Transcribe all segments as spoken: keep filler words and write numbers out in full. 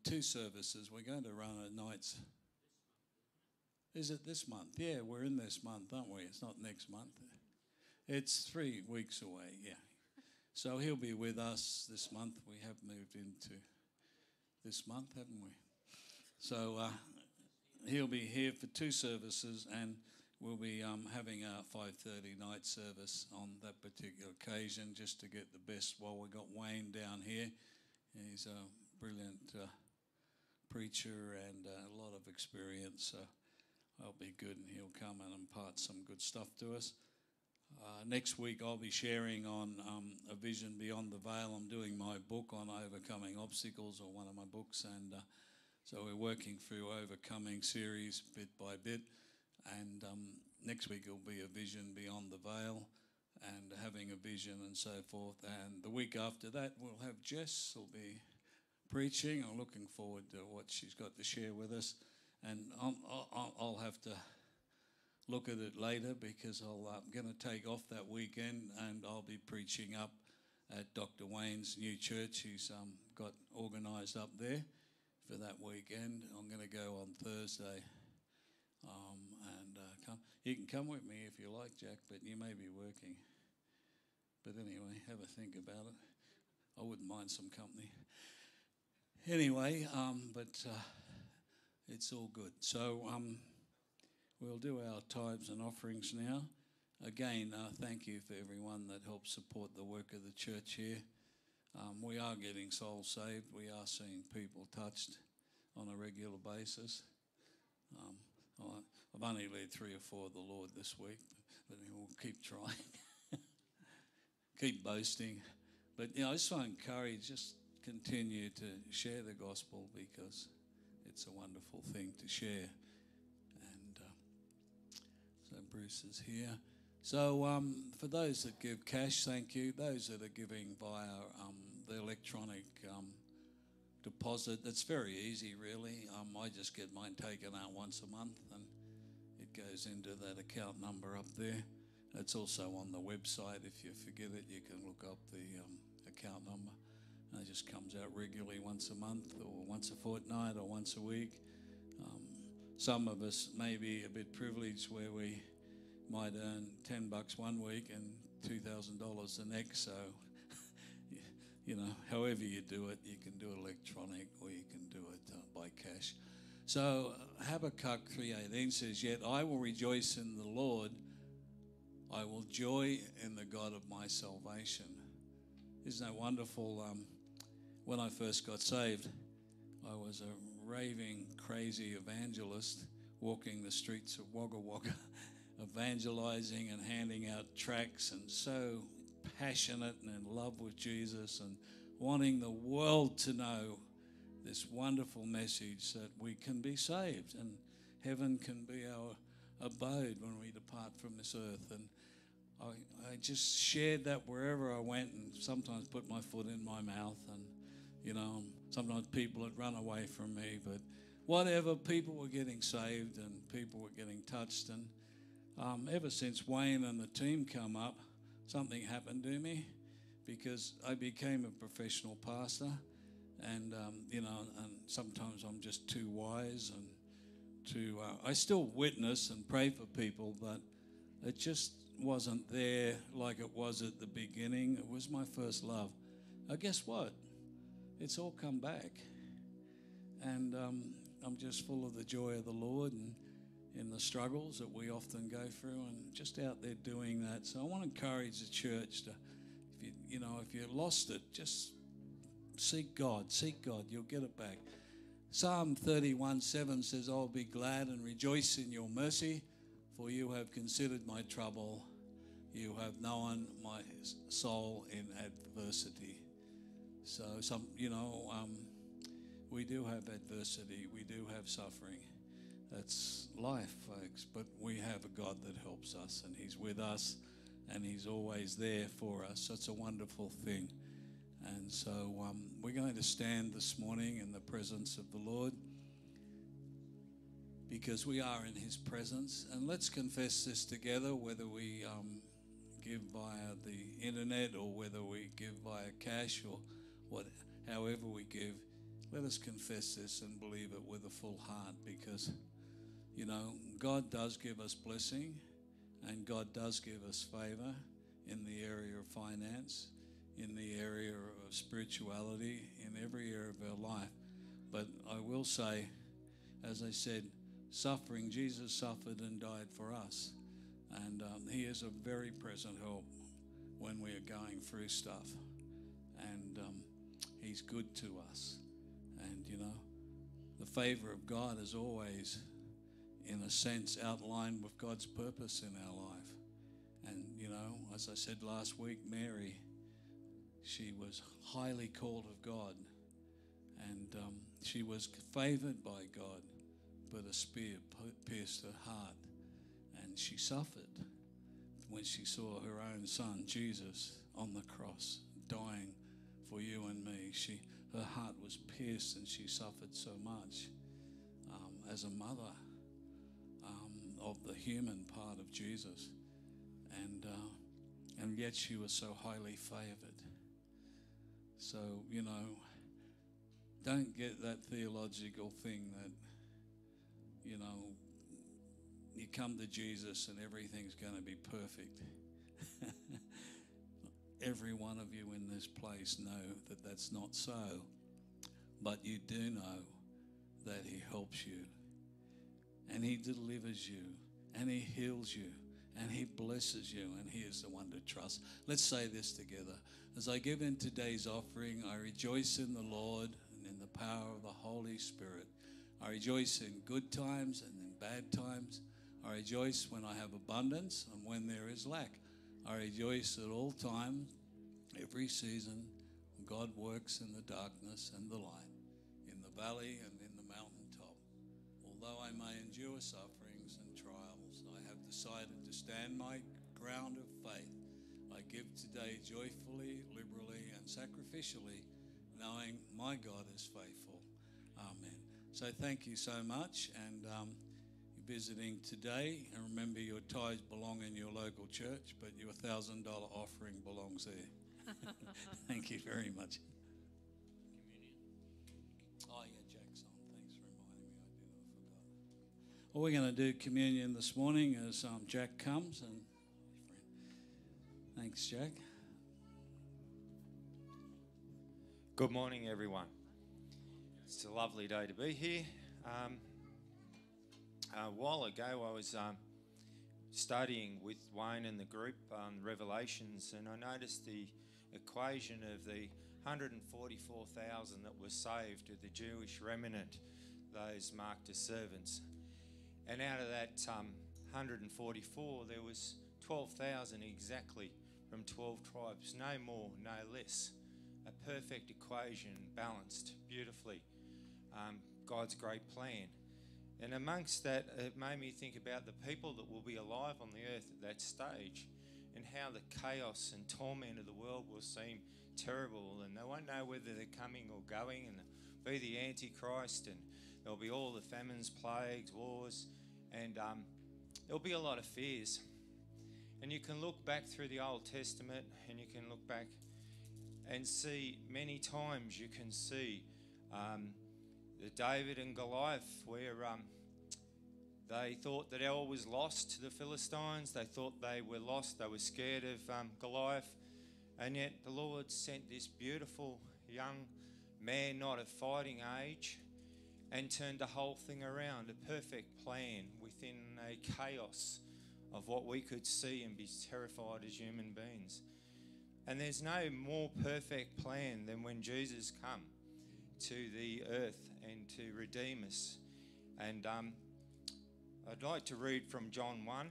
two services. We're going to run a night's. Is it this month? Yeah, we're in this month, aren't we? It's not next month. It's three weeks away, yeah. So he'll be with us this month. We have moved into this month, haven't we? So uh, he'll be here for two services, and we'll be um, having a five thirty night service on that particular occasion, just to get the best. While we've got Wayne down here, he's a brilliant uh, preacher and uh, a lot of experience. So that'll be good, and he'll come and impart some good stuff to us. Uh, next week I'll be sharing on um, A Vision Beyond the Veil. I'm doing my book on overcoming obstacles, or one of my books, and uh, so we're working through overcoming series bit by bit, and um, next week it'll be A Vision Beyond the Veil and having a vision and so forth, and the week after that we'll have Jess will be preaching. I'm looking forward to what she's got to share with us, and I'm, I'll, I'll have to look at it later because I'll, I'm going to take off that weekend, and I'll be preaching up at Doctor Wayne's new church he's um, got organised up there for that weekend. I'm going to go on Thursday, um, and uh, come. You can come with me if you like, Jack, but you may be working. But anyway, have a think about it. I wouldn't mind some company. Anyway, um, but uh, it's all good. So um, we'll do our tithes and offerings now. Again, uh, thank you for everyone that helps support the work of the church here. Um, we are getting souls saved. We are seeing people touched on a regular basis. Um, I've only led three or four of the Lord this week, but we'll keep trying. Keep boasting. But, you know, I just want to encourage, just continue to share the gospel, because it's a wonderful thing to share. And uh, so Bruce is here. So um, for those that give cash, thank you. Those that are giving via um, the electronic um, deposit, that's very easy, really. Um, I just get mine taken out once a month, and it goes into that account number up there. It's also on the website. If you forget it, you can look up the um, account number. And it just comes out regularly once a month, or once a fortnight, or once a week. Um, some of us may be a bit privileged where we might earn ten bucks one week and two thousand dollars the next. So, you know, however you do it, you can do it electronic, or you can do it uh, by cash. So Habakkuk three eighteen says, "Yet I will rejoice in the Lord. I will joy in the God of my salvation." Isn't that wonderful? Um, when I first got saved, I was a raving, crazy evangelist walking the streets of Wagga Wagga, evangelizing and handing out tracts, and so passionate and in love with Jesus, and wanting the world to know this wonderful message that we can be saved and heaven can be our abode when we depart from this earth. And I, I just shared that wherever I went, and sometimes put my foot in my mouth, and you know, sometimes people had run away from me, but whatever, people were getting saved and people were getting touched. And um, ever since Wayne and the team come up, something happened to me, because I became a professional pastor, and um, you know, and sometimes I'm just too wise and to uh, I still witness and pray for people, but it just wasn't there like it was at the beginning. It was my first love. Uh, guess what? It's all come back, and um, I'm just full of the joy of the Lord, and in the struggles that we often go through, and just out there doing that. So I want to encourage the church to, if you you know, if you lost it, just seek God, seek God, you'll get it back. Psalm thirty-one seven says, "I'll be glad and rejoice in your mercy, for you have considered my trouble. You have known my soul in adversity." So, some, you know, um, we do have adversity. We do have suffering. That's life, folks. But we have a God that helps us, and he's with us, and he's always there for us. That's a wonderful thing. And so um, we're going to stand this morning in the presence of the Lord, because we are in his presence. And let's confess this together, whether we um, give via the internet or whether we give via cash or what, however we give. let us confess this and believe it with a full heart, because, you know, God does give us blessing and God does give us favor in the area of finance, in the area of spirituality, in every area of our life. But I will say, as I said, suffering, Jesus suffered and died for us. And um, he is a very present help when we are going through stuff. And um, he's good to us. And, you know, the favor of God is always, in a sense, outlined with God's purpose in our life. And, you know, as I said last week, Mary, she was highly called of God. And um, she was favored by God, but a spear pierced her heart. And she suffered when she saw her own son, Jesus, on the cross, dying for you and me. She, her heart was pierced and she suffered so much um, as a mother um, of the human part of Jesus. And, uh, and yet she was so highly favored. So, you know, don't get that theological thing that, you know, you come to Jesus and everything's going to be perfect. Every one of you in this place know that that's not so. But you do know that he helps you and he delivers you and he heals you and he blesses you, and he is the one to trust. Let's say this together. As I give in today's offering, I rejoice in the Lord and in the power of the Holy Spirit. I rejoice in good times and in bad times. I rejoice when I have abundance and when there is lack. I rejoice at all times, every season. God works in the darkness and the light, in the valley and in the mountaintop. Although I may endure sufferings and trials, I have decided to stand my ground of faith. I give today joyfully, liberally, and sacrificially, knowing my God is faithful. Amen. So thank you so much. And um, you're visiting today, and remember your tithes belong in your local church, but your one thousand dollars offering belongs there. Thank you very much. Communion. Oh, yeah, Jack's on. Thanks for reminding me. I did. I forgot. Well, we're going to do communion this morning as um, Jack comes. And thanks, Jack. Good morning, everyone. It's a lovely day to be here. Um, a while ago, I was um, studying with Wayne and the group on Revelations, and I noticed the equation of the one hundred forty-four thousand that were saved of the Jewish remnant, those marked as servants. And out of that um, one hundred forty-four, there was twelve thousand exactly from twelve tribes, no more, no less. A perfect equation, balanced beautifully. Um, God's great plan. And amongst that, it made me think about the people that will be alive on the earth at that stage, and how the chaos and torment of the world will seem terrible, and they won't know whether they're coming or going, and there'll be the Antichrist, and there'll be all the famines, plagues, wars, and um, there'll be a lot of fears. And you can look back through the Old Testament, and you can look back and see many times you can see um, the David and Goliath, where um, they thought that all was lost to the Philistines. They thought they were lost. They were scared of um, Goliath. And yet the Lord sent this beautiful young man, not of fighting age, and turned the whole thing around. A perfect plan within a chaos of what we could see and be terrified as human beings. And there's no more perfect plan than when Jesus come to the earth and to redeem us. And um, I'd like to read from John one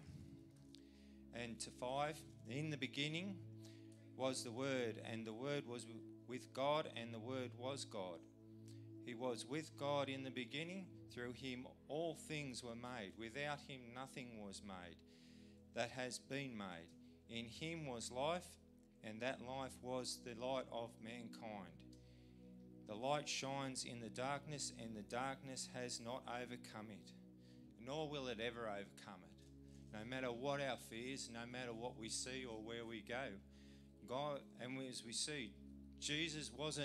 and to five. In the beginning was the Word, and the Word was with God, and the Word was God. He was with God in the beginning. Through him all things were made. Without him nothing was made that has been made. In him was life, and that life was the light of mankind. The light shines in the darkness, and the darkness has not overcome it, nor will it ever overcome it. No matter what our fears, no matter what we see or where we go, God, and as we see, Jesus wasn't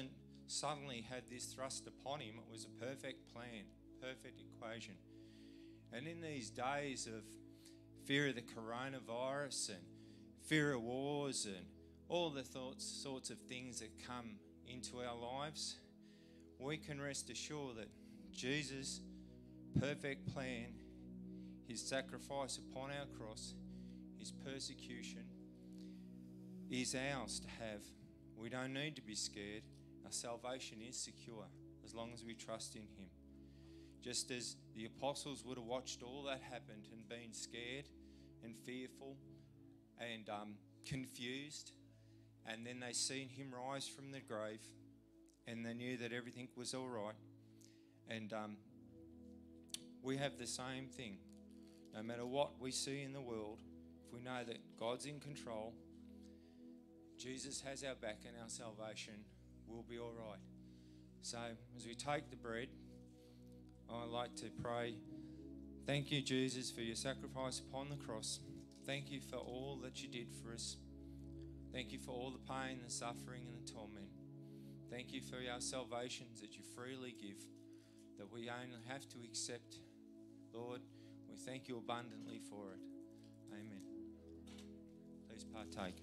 suddenly had this thrust upon him. It was a perfect plan, perfect equation. And in these days of fear of the coronavirus and fear of wars and all the thoughts, sorts of things that come into our lives, we can rest assured that Jesus' perfect plan, his sacrifice upon our cross, his persecution, is ours to have. We don't need to be scared. Our salvation is secure as long as we trust in him. Just as the apostles would have watched all that happen and been scared and fearful and um, confused, and then they seen him rise from the grave and they knew that everything was all right. And um, we have the same thing. No matter what we see in the world, if we know that God's in control, Jesus has our back, and our salvation will be all right. So as we take the bread, I'd like to pray. Thank you, Jesus, for your sacrifice upon the cross. Thank you for all that you did for us. Thank you for all the pain, the suffering, and the torment. Thank you for our salvations that you freely give, that we only have to accept. Lord, we thank you abundantly for it. Amen. Please partake.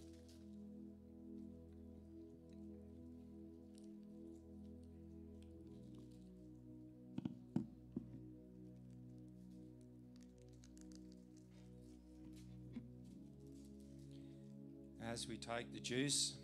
As we take the juice,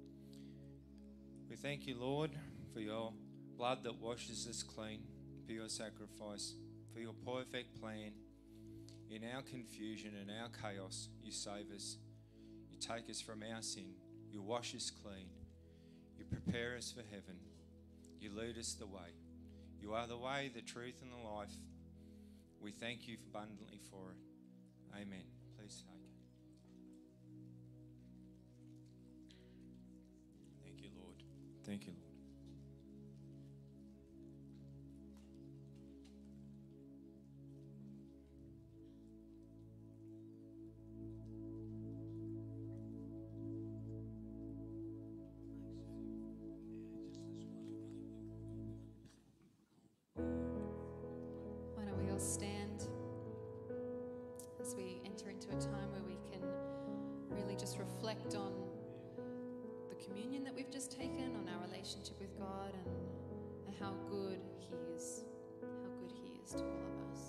we thank you, Lord, for your blood that washes us clean, for your sacrifice, for your perfect plan. In our confusion and our chaos, you save us. You take us from our sin. You wash us clean. You prepare us for heaven. You lead us the way. You are the way, the truth, and the life. We thank you abundantly for it. Amen. Please take it. Thank you, Lord. Thank you, Lord. Stand as we enter into a time where we can really just reflect on the communion that we've just taken, on our relationship with God, and how good He is, how good He is to all of us.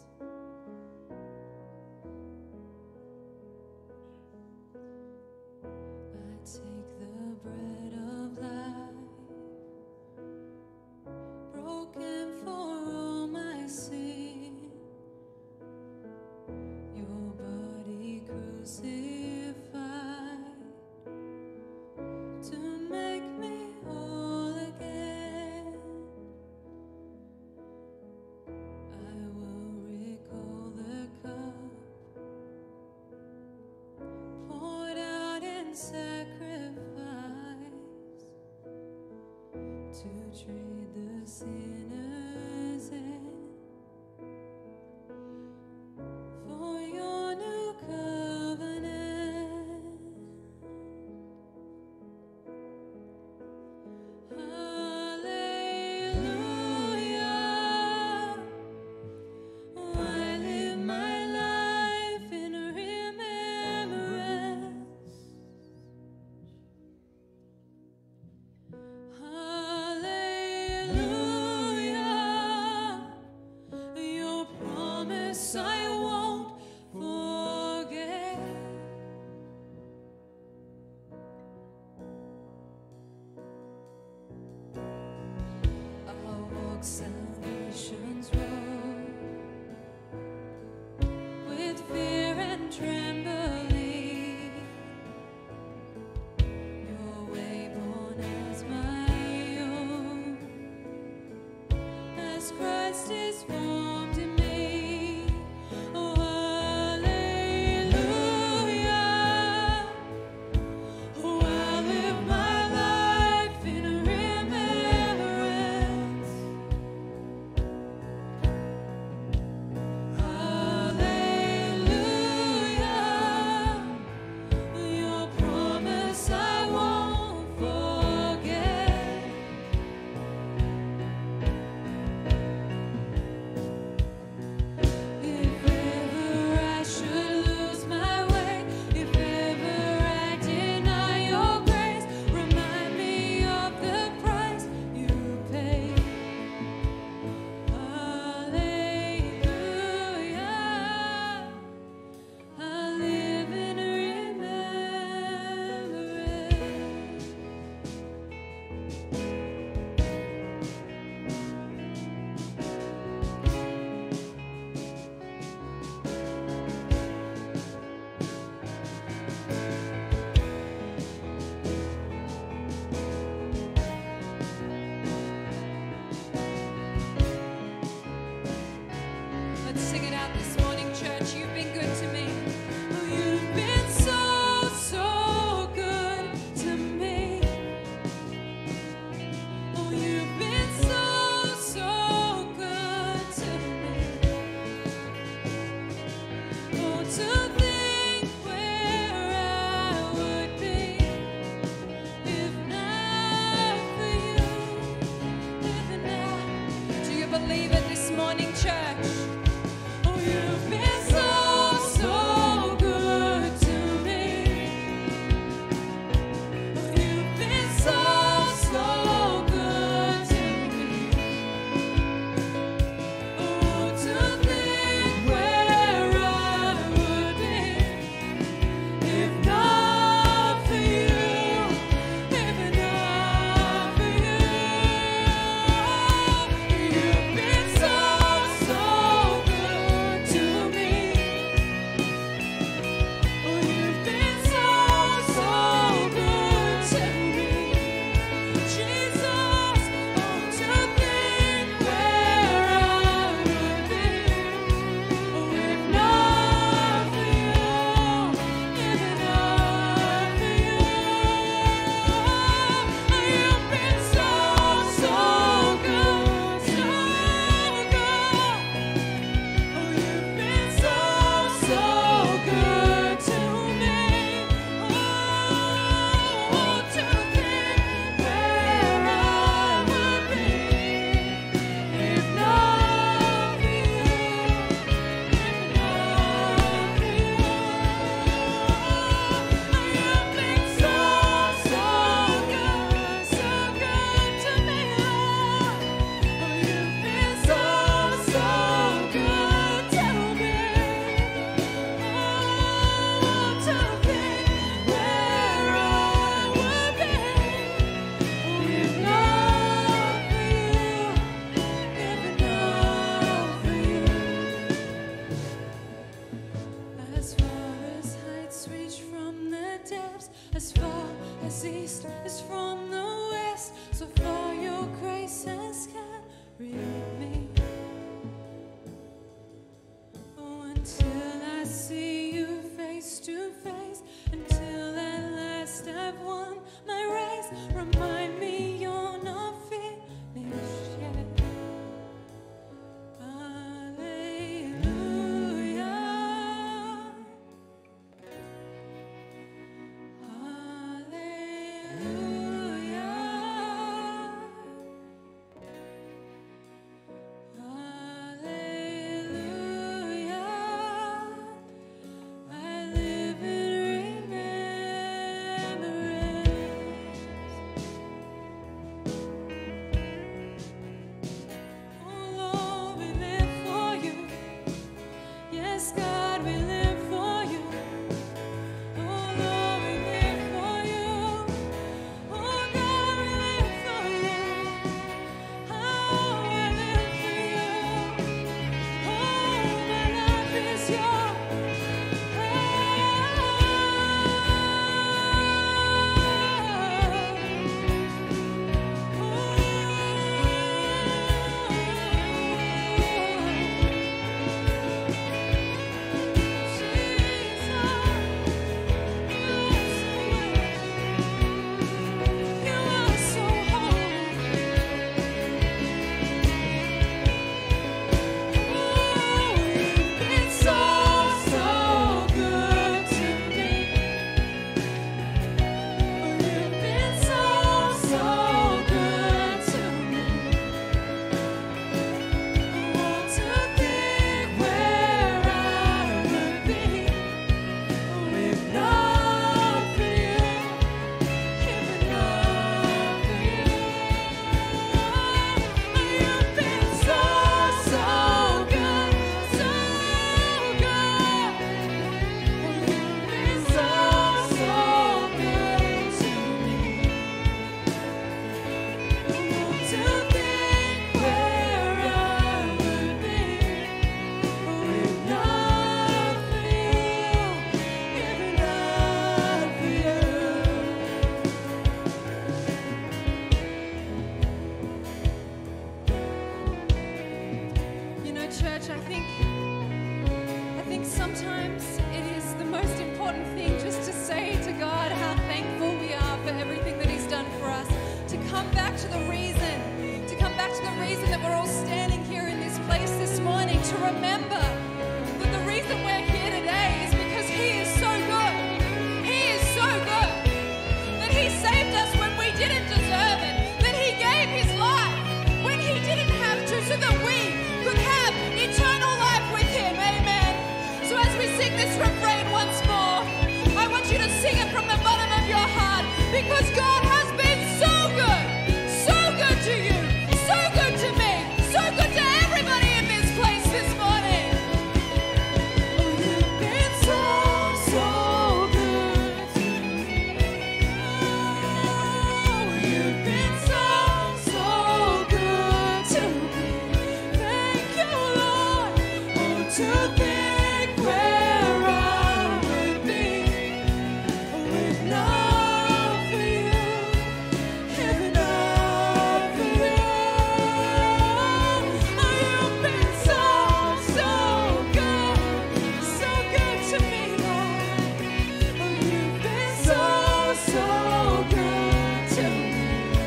I take the bread of life, broken for all my sin. Crucified to make me whole again. I will recall the cup poured out in sacrifice to trade the sinners in for your new covenant. Salvation's road with fear and trembling, your way born as my own, as Christ is formed in me. Oh, hallelujah. Oh, I live my life in remembrance. Your promise I won't forget. believe it this morning, church. Oh, you've been so, so good to me. Oh, you've been so, so good to me. Oh, to think where I would be if not for you, if not for you. You've been so, so good to me. Oh, you've been so, so good to me. Jesus, oh, to think where I would be, oh, if not for you, if not for you. You've been so, so good, so good. Oh, you've been so, so good to me. Oh, to think where I would be if not for you, if not for you. You've been so, so good, so good to me, Lord. Oh, you've been so, so good to me. Oh, to think where I would be, oh, if not for you, if not for you. As far as heights reach from the depths, as far as east is from the west, so far your grace has carried me. Oh, until I see you face to face, until at last I've won my race, remind me you're not finished yet. Hallelujah. so that we to think where I would be with love for you, if not for you. Oh, you've been so, so good, so good to me, Lord. Oh, you've been so, so good to me.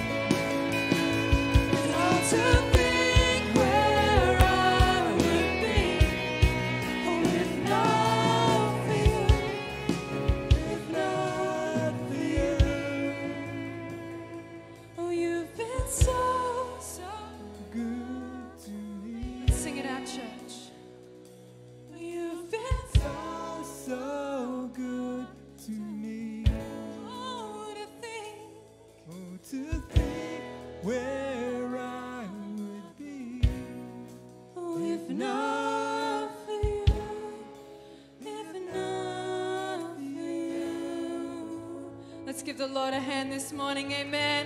And all to think where I would be, oh, if not for you, if not for you. Oh, you've been so, so good to me. Sing it out, church. Oh, you've been so, so good to me. Oh, to think, oh, to think where I would be, oh, if not for you, if not for you. Let's give the Lord a hand this morning, amen.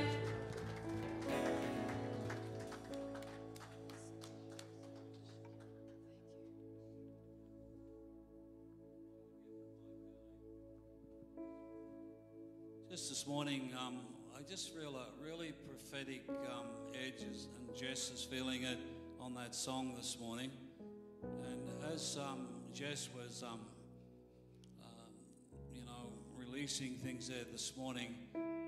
Just this morning, um, I just feel a really prophetic um, edges, and Jess is feeling it on that song this morning. And as um, Jess was, um, uh, you know, releasing things there this morning,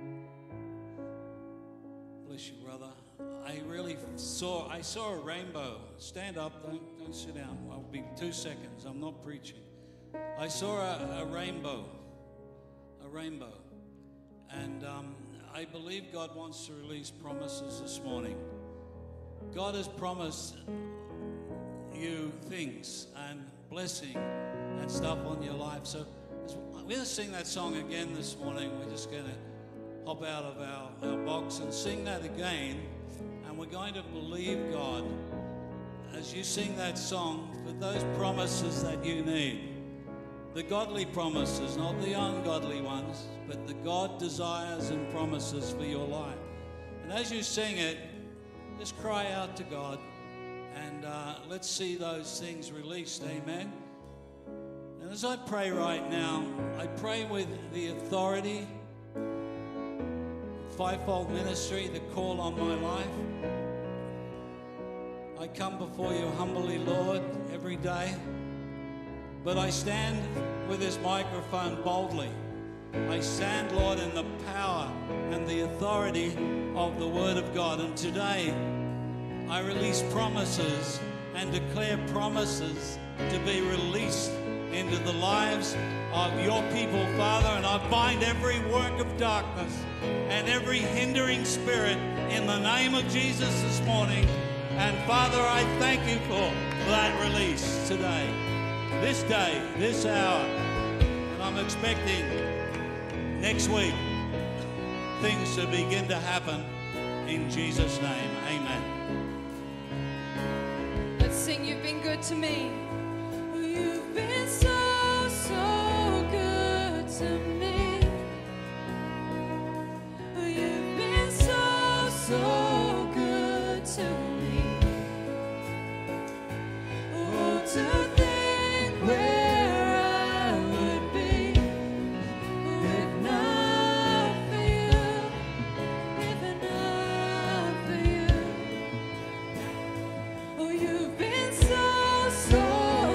bless you, brother. I really saw, I saw a rainbow. Stand up, don't, don't sit down. I'll be two seconds. I'm not preaching. I saw a, a rainbow, a rainbow. And um, I believe God wants to release promises this morning. God has promised you things and blessing and stuff on your life. So we're going to sing that song again this morning. We're just going to hop out of our, our box and sing that again. And we're going to believe God as you sing that song for those promises that you need. The godly promises, not the ungodly ones, but the God desires and promises for your life. And as you sing it, just cry out to God, and uh, let's see those things released, amen. And as I pray right now, I pray with the authority, fivefold ministry, the call on my life. I come before you humbly, Lord, every day. But I stand with this microphone boldly. I stand, Lord, in the power and the authority of the Word of God. And today, I release promises and declare promises to be released into the lives of your people, Father. And I bind every work of darkness and every hindering spirit in the name of Jesus this morning. And Father, I thank you for that release today. This day, this hour, and I'm expecting next week things to begin to happen in Jesus' name. Amen. Let's sing, you've been good to me. You've been so, so good to me. You've been so, so good to me. Oh, to where I would be if not for you, if not for you. Oh, you've been so, so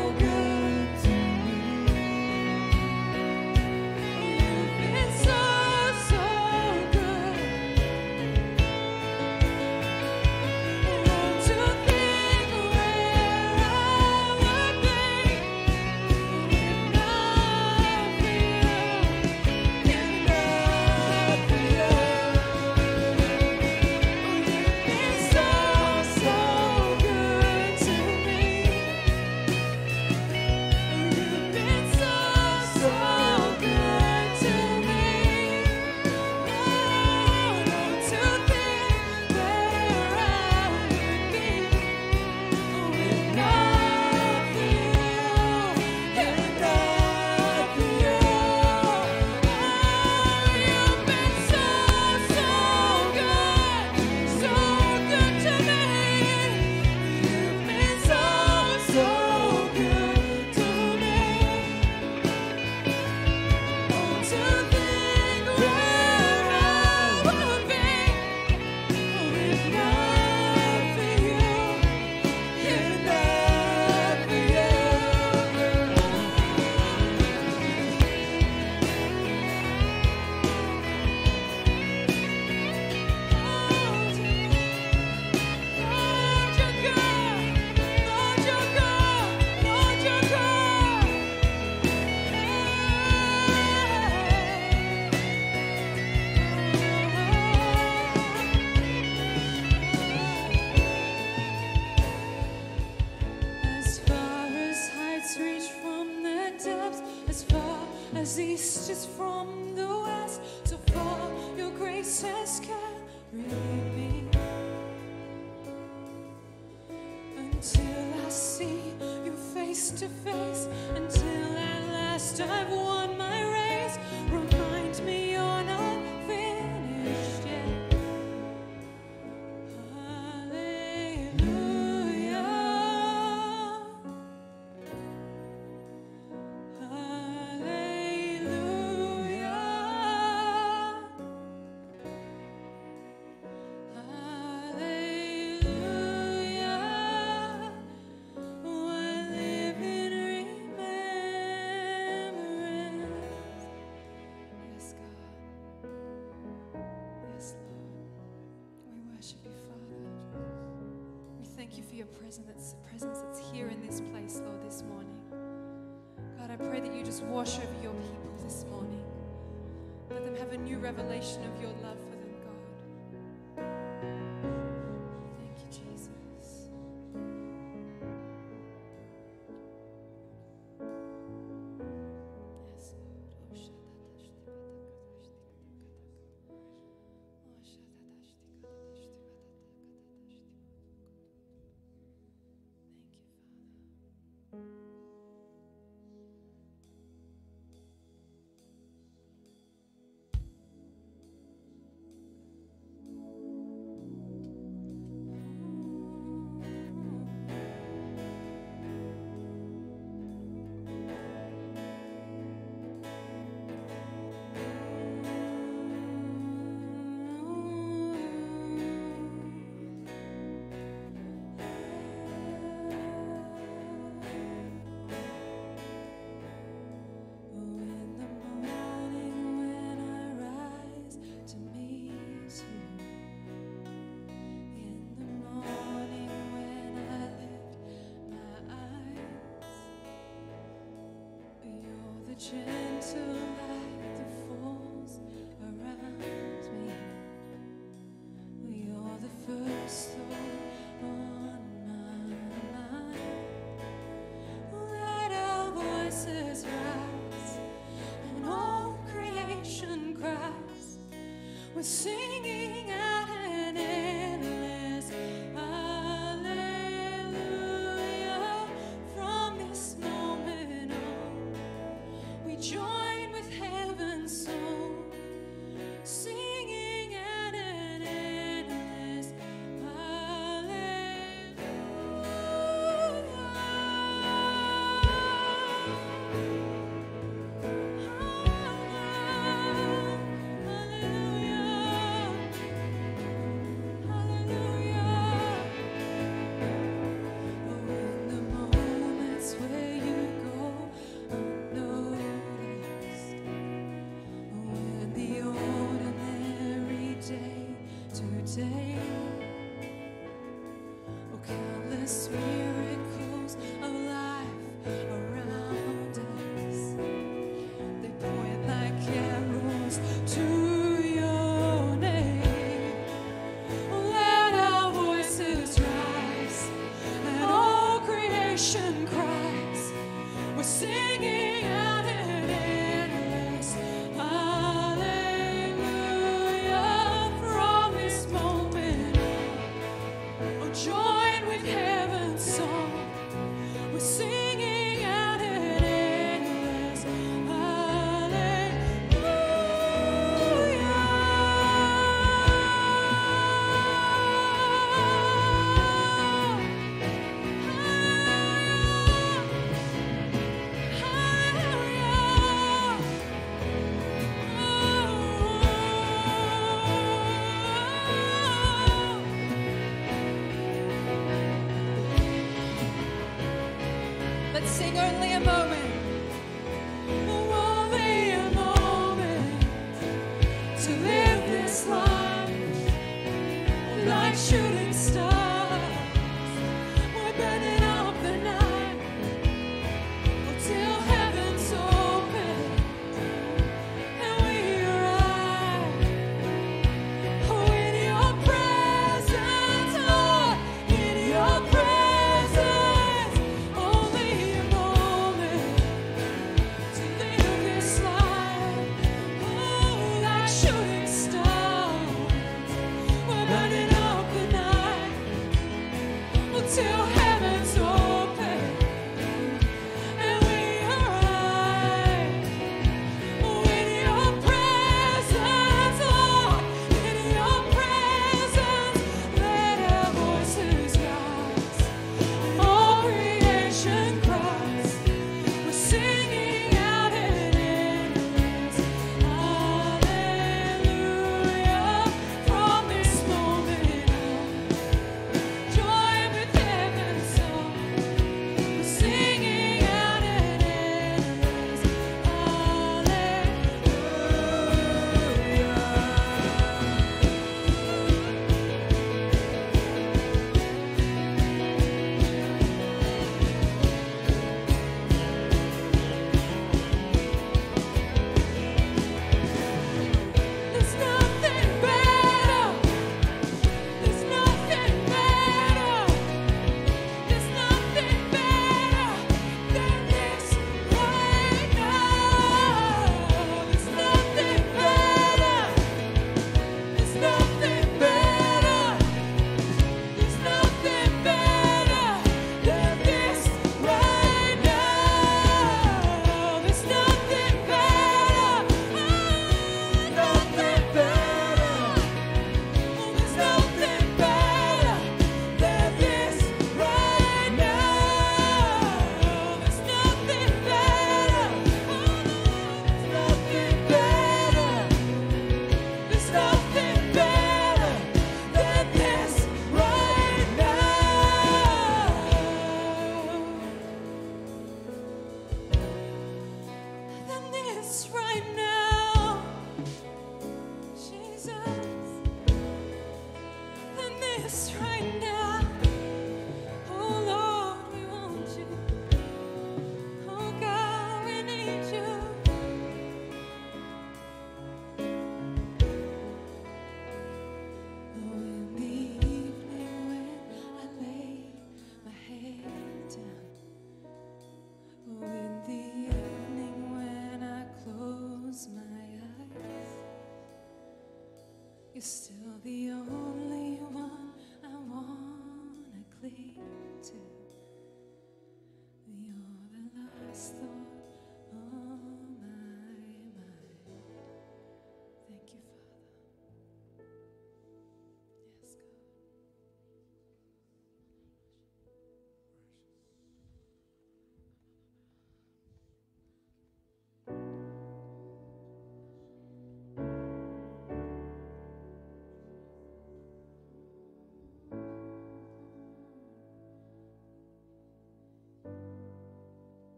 as east is from the west, so far your grace has carried me. Until I see you face to face, until at last I've won my race. Remind me you're not finished yet. Hallelujah. Thank you for your presence, presence that's here in this place, Lord, this morning. God, I pray that you just wash over your people this morning. Let them have a new revelation of your love for them, God. Thank you, Jesus. Yes, Lord. Gentle light that falls around me. You're the first thought on my mind. Let our voices rise and all creation cries. We're singing out an endless hallelujah. From this moment on, we join with heaven's song, singing at an endless hallelujah. Hallelujah. Hallelujah. Oh, in the moments where you go unnoticed, when the ordinary day to day, oh, countless miracles of life around us, they point like arrows to your name. Let our voices rise and all creation cries. We're singing out an endless hallelujah. From this moment on, oh, join with heaven's song. We're singing out an endless Let's sing only a moment. Oh, only a moment to live this life like shooting stars. We're burning up the night till heaven's open and we arrive. Oh, in your presence, Lord, in your presence, only a moment.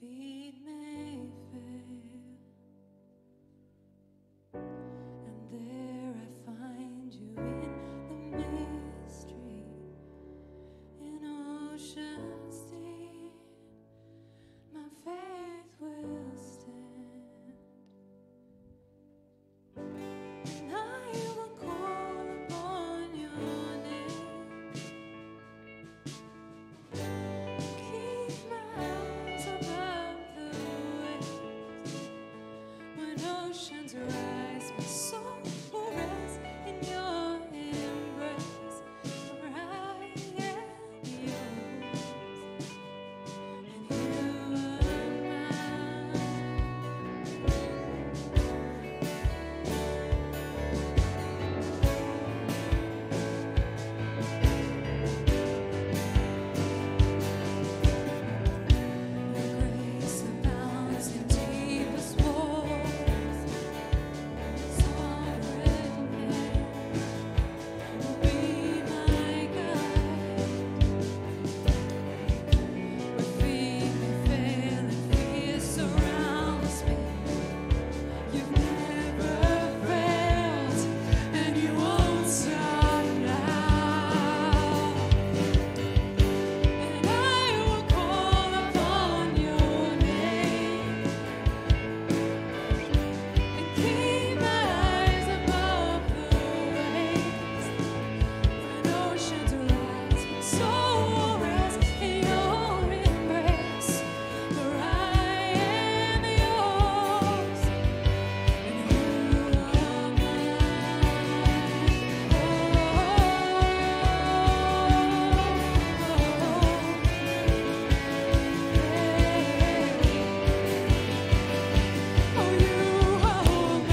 feet may fail, and there I find you in the mystery, in oceans deep. My faith will stand, and I will call upon your name. Keep my eyes above the waves. When oceans rise, my soul will rest in your embrace. For I am yours, and you are mine. Your grace abounds in deepest waters. Sovereign hand will be my guide. Where feet may fail and fear surrounds me, you've never failed, and you won't stop now. And I will call upon your name, and keep my eyes above the waves. When oceans rise, my soul will rest in your embrace. For I am yours, and you are mine. Oh, you are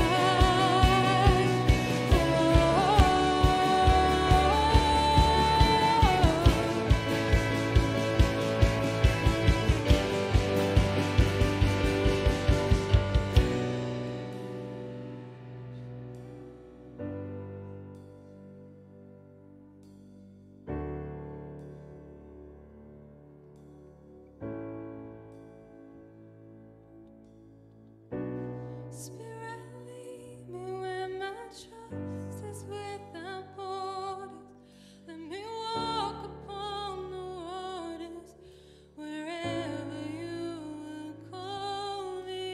Spirit, lead me where my trust is without borders. Let me walk upon the waters wherever you would call me.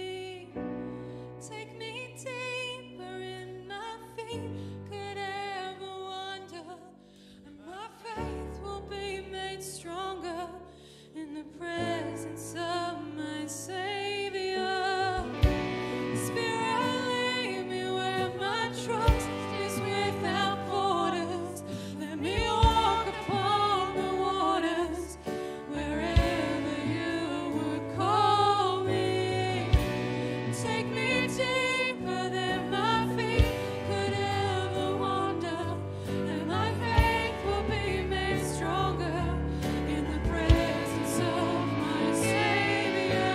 Take me deeper in my feet could ever wander, and my faith will be made stronger in the presence of my Savior. Spirit, lead me where my trust is without borders. Let me walk upon the waters wherever you would call me. Take me deeper than my feet could ever wander, and my faith will be made stronger in the presence of my Savior.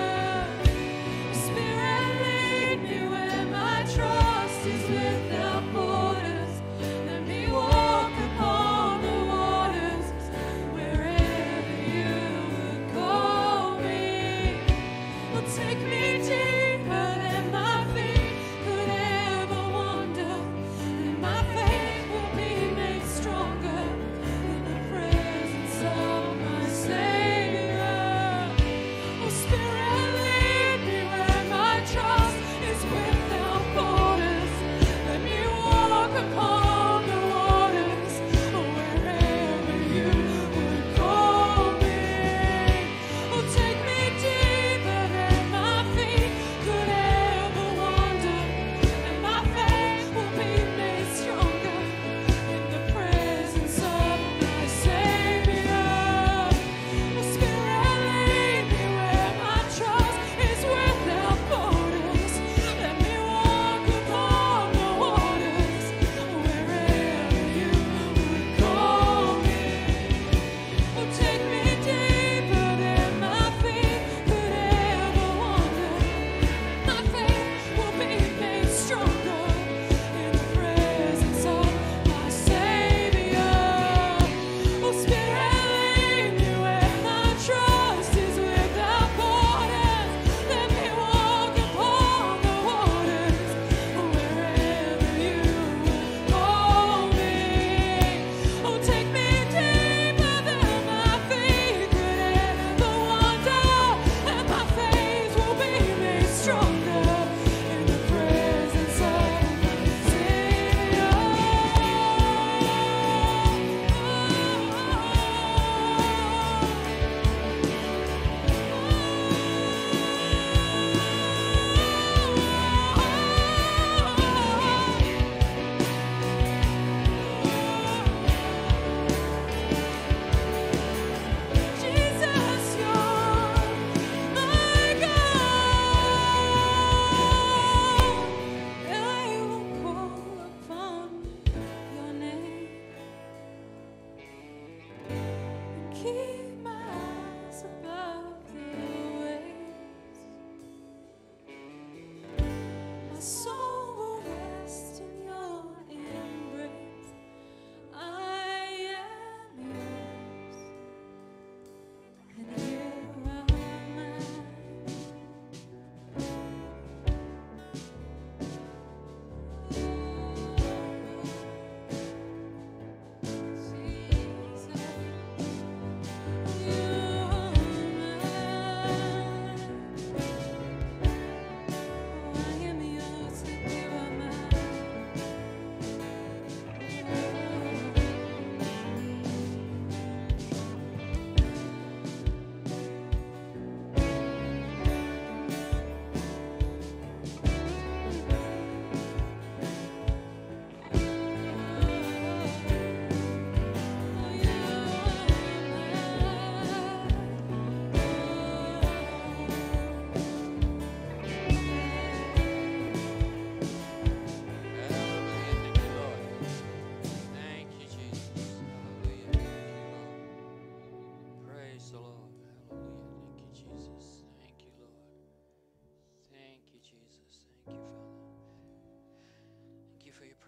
Spirit, lead me where my trust is without borders. Let me walk upon the waters wherever you would call me. Well, take me deeper than my feet could ever wander, and my faith will be made stronger in the presence of my Savior. Oh, Spirit, lead me where my trust is without borders. Let me walk upon the waters wherever you would call me. Oh, take me deeper than my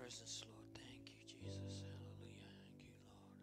presence, Lord. Thank you, Jesus. Hallelujah. Thank you, Lord.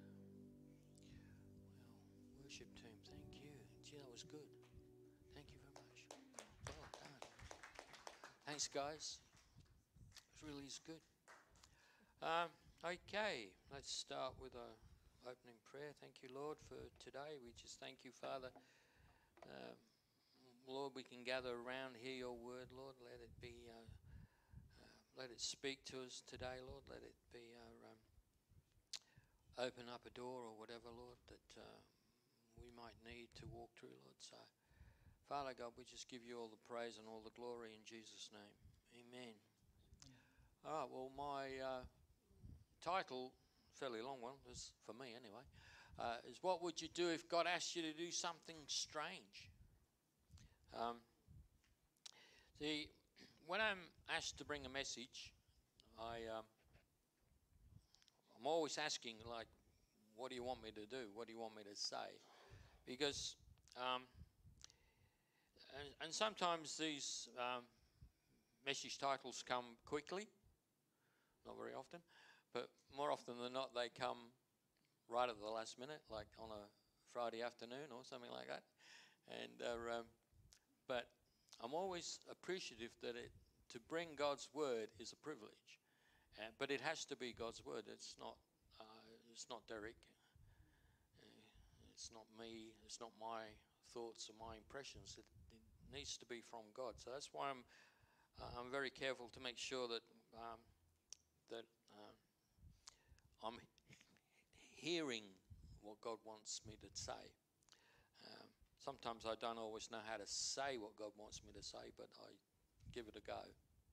Well, worship team, thank you. Gee, that was good. Thank you very much. Well done. Thanks, guys. It really is good. Um, okay, let's start with a opening prayer. Thank you, Lord, for today. We just thank you, Father. Um, Lord, we can gather around, hear your word, Lord. Let it be, uh, uh, let it speak to us today, Lord. Let it be, our, um, open up a door or whatever, Lord, that uh, we might need to walk through, Lord. So, Father God, we just give you all the praise and all the glory in Jesus' name. Amen. All right, well, my uh, title, fairly long one, is for me anyway, uh, is what would you do if God asked you to do something strange? Um, see, when I'm asked to bring a message, I, um, I'm always asking, like, what do you want me to do? What do you want me to say? Because, um, and, and sometimes these um, message titles come quickly, not very often, but more often than not, they come right at the last minute, like on a Friday afternoon or something like that. And uh, um, but I'm always appreciative that it to bring God's word is a privilege, uh, but it has to be God's word. It's not. Uh, it's not Derek. Uh, it's not me. It's not my thoughts or my impressions. It, it needs to be from God. So that's why I'm. Uh, I'm very careful to make sure that um, that uh, I'm hearing what God wants me to say. Um, sometimes I don't always know how to say what God wants me to say, but I give it a go.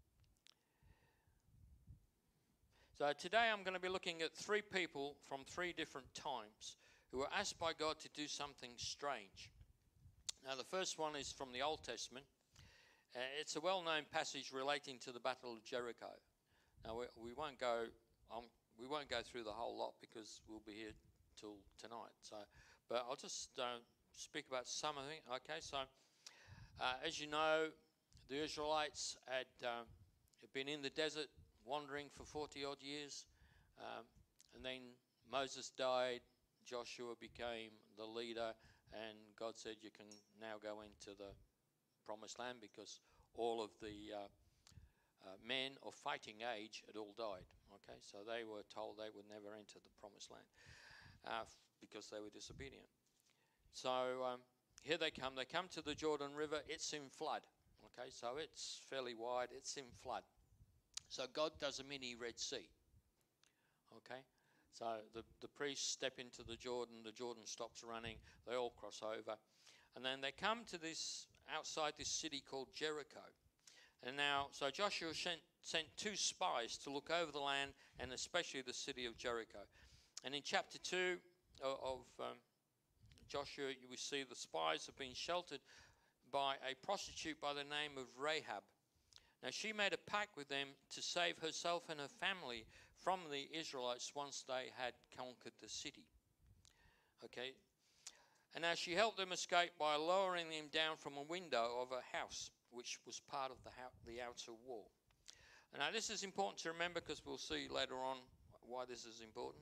So today I'm going to be looking at three people from three different times who were asked by God to do something strange. Now the first one is from the Old Testament. Uh, it's a well-known passage relating to the Battle of Jericho. Now we, we won't go um, we won't go through the whole lot because we'll be here till tonight. So, but I'll just uh, speak about some of it. Okay, so uh, as you know, the Israelites had, uh, had been in the desert wandering for forty odd years, um, and then Moses died. Joshua became the leader, and God said, "You can now go into the Promised Land," because all of the uh, uh, men of fighting age had all died. Okay, so they were told they would never enter the Promised Land uh, f- because they were disobedient. So um, here they come. They come to the Jordan River. It's in flood. Okay, so it's fairly wide. It's in flood. So God does a mini Red Sea. Okay, so the, the priests step into the Jordan. The Jordan stops running. They all cross over. And then they come to this, outside this city called Jericho. And now, so Joshua sent, sent two spies to look over the land and especially the city of Jericho. And in chapter two of, of um, Joshua, you will see the spies have been sheltered by a prostitute by the name of Rahab. Now, she made a pact with them to save herself and her family from the Israelites once they had conquered the city. Okay. And now she helped them escape by lowering them down from a window of a house, which was part of the, ho- the outer wall. And now this is important to remember because we'll see later on why this is important.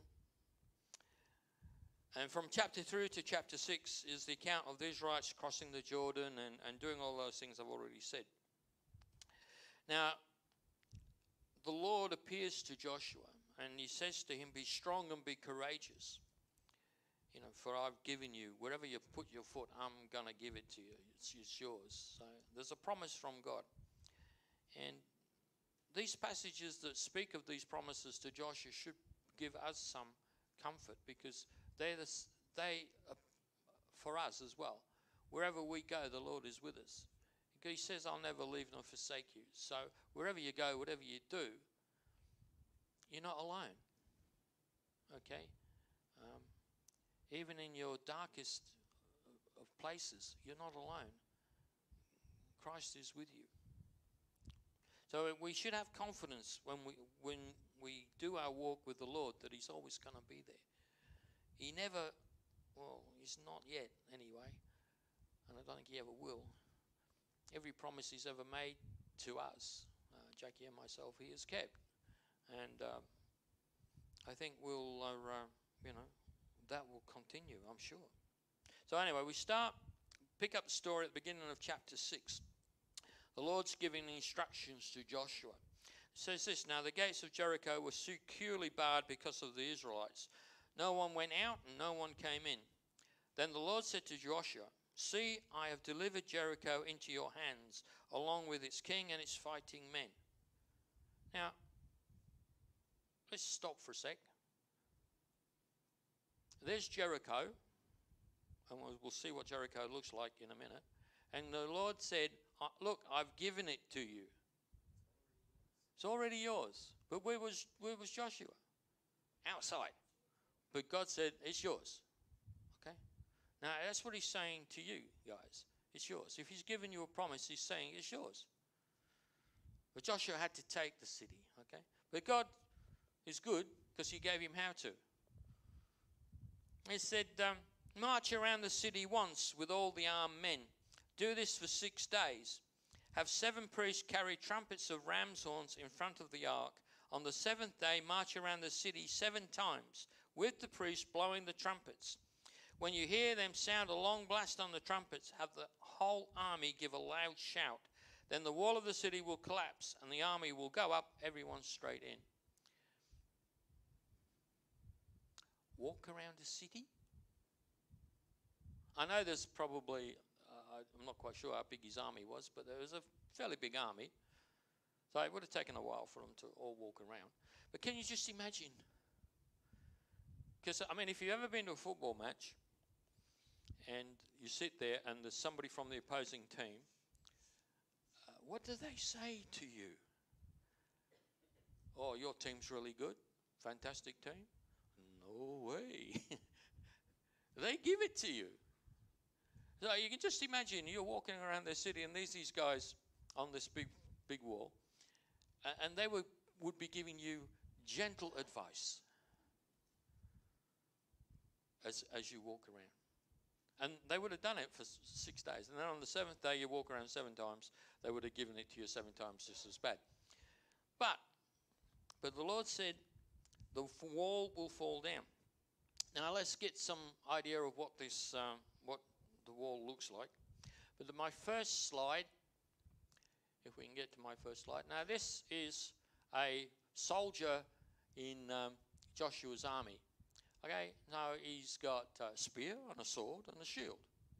And from chapter three to chapter six is the account of the Israelites crossing the Jordan and, and doing all those things I've already said. Now, the Lord appears to Joshua and he says to him, "Be strong and be courageous. You know, for I've given you, wherever you put your foot, I'm going to give it to you. It's, it's yours." So there's a promise from God. And these passages that speak of these promises to Joshua should give us some comfort because they're the, they are for us as well. Wherever we go, the Lord is with us. He says, "I'll never leave nor forsake you." So wherever you go, whatever you do, you're not alone. Okay? Um, even in your darkest of places, you're not alone. Christ is with you. So we should have confidence when we when we do our walk with the Lord that he's always going to be there. He never, well, he's not yet anyway, and I don't think he ever will. Every promise he's ever made to us, uh, Jackie and myself, he has kept. And um, I think we'll, uh, uh, you know, that will continue, I'm sure. So anyway, we start, pick up the story at the beginning of chapter six. The Lord's giving instructions to Joshua. It says this, now the gates of Jericho were securely barred because of the Israelites. No one went out and no one came in. Then the Lord said to Joshua, see, I have delivered Jericho into your hands, along with its king and its fighting men. Now, let's stop for a sec. There's Jericho, and we'll, we'll see what Jericho looks like in a minute. And the Lord said, look, I've given it to you. It's already yours. But where was, where was Joshua? Outside. But God said, it's yours. Okay? Now, that's what he's saying to you guys. It's yours. If he's given you a promise, he's saying it's yours. But Joshua had to take the city. Okay? But God is good because he gave him how to. He said, um, march around the city once with all the armed men. Do this for six days. Have seven priests carry trumpets of ram's horns in front of the ark. On the seventh day, march around the city seven times with the priests blowing the trumpets. When you hear them sound a long blast on the trumpets, have the whole army give a loud shout. Then the wall of the city will collapse and the army will go up, everyone straight in. Walk around the city? I know there's probably, uh, I'm not quite sure how big his army was, but there was a fairly big army. So it would have taken a while for them to all walk around. But can you just imagine? Because, I mean, if you've ever been to a football match and you sit there and there's somebody from the opposing team, uh, what do they say to you? Oh, your team's really good. Fantastic team. No way. They give it to you. So you can just imagine you're walking around the city and there's these guys on this big, big wall, uh, and they would, would be giving you gentle advice as, as you walk around. And they would have done it for s- six days. And then on the seventh day, you walk around seven times. They would have given it to you seven times just as bad. But, but the Lord said, the f- wall will fall down. Now let's get some idea of what this, um, what the wall looks like. But the, my first slide, if we can get to my first slide. Now this is a soldier in um, Joshua's army. Okay, now he's got a spear and a sword and a shield.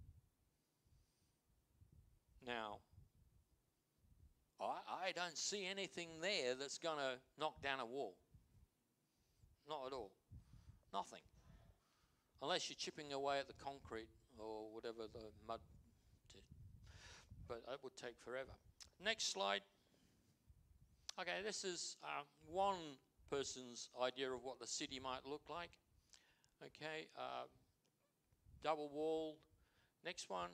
Now, I, I don't see anything there that's going to knock down a wall. Not at all. Nothing. Unless you're chipping away at the concrete or whatever the mud did. But that would take forever. Next slide. Okay, this is uh, one person's idea of what the city might look like. Okay, uh, double walled. Next one.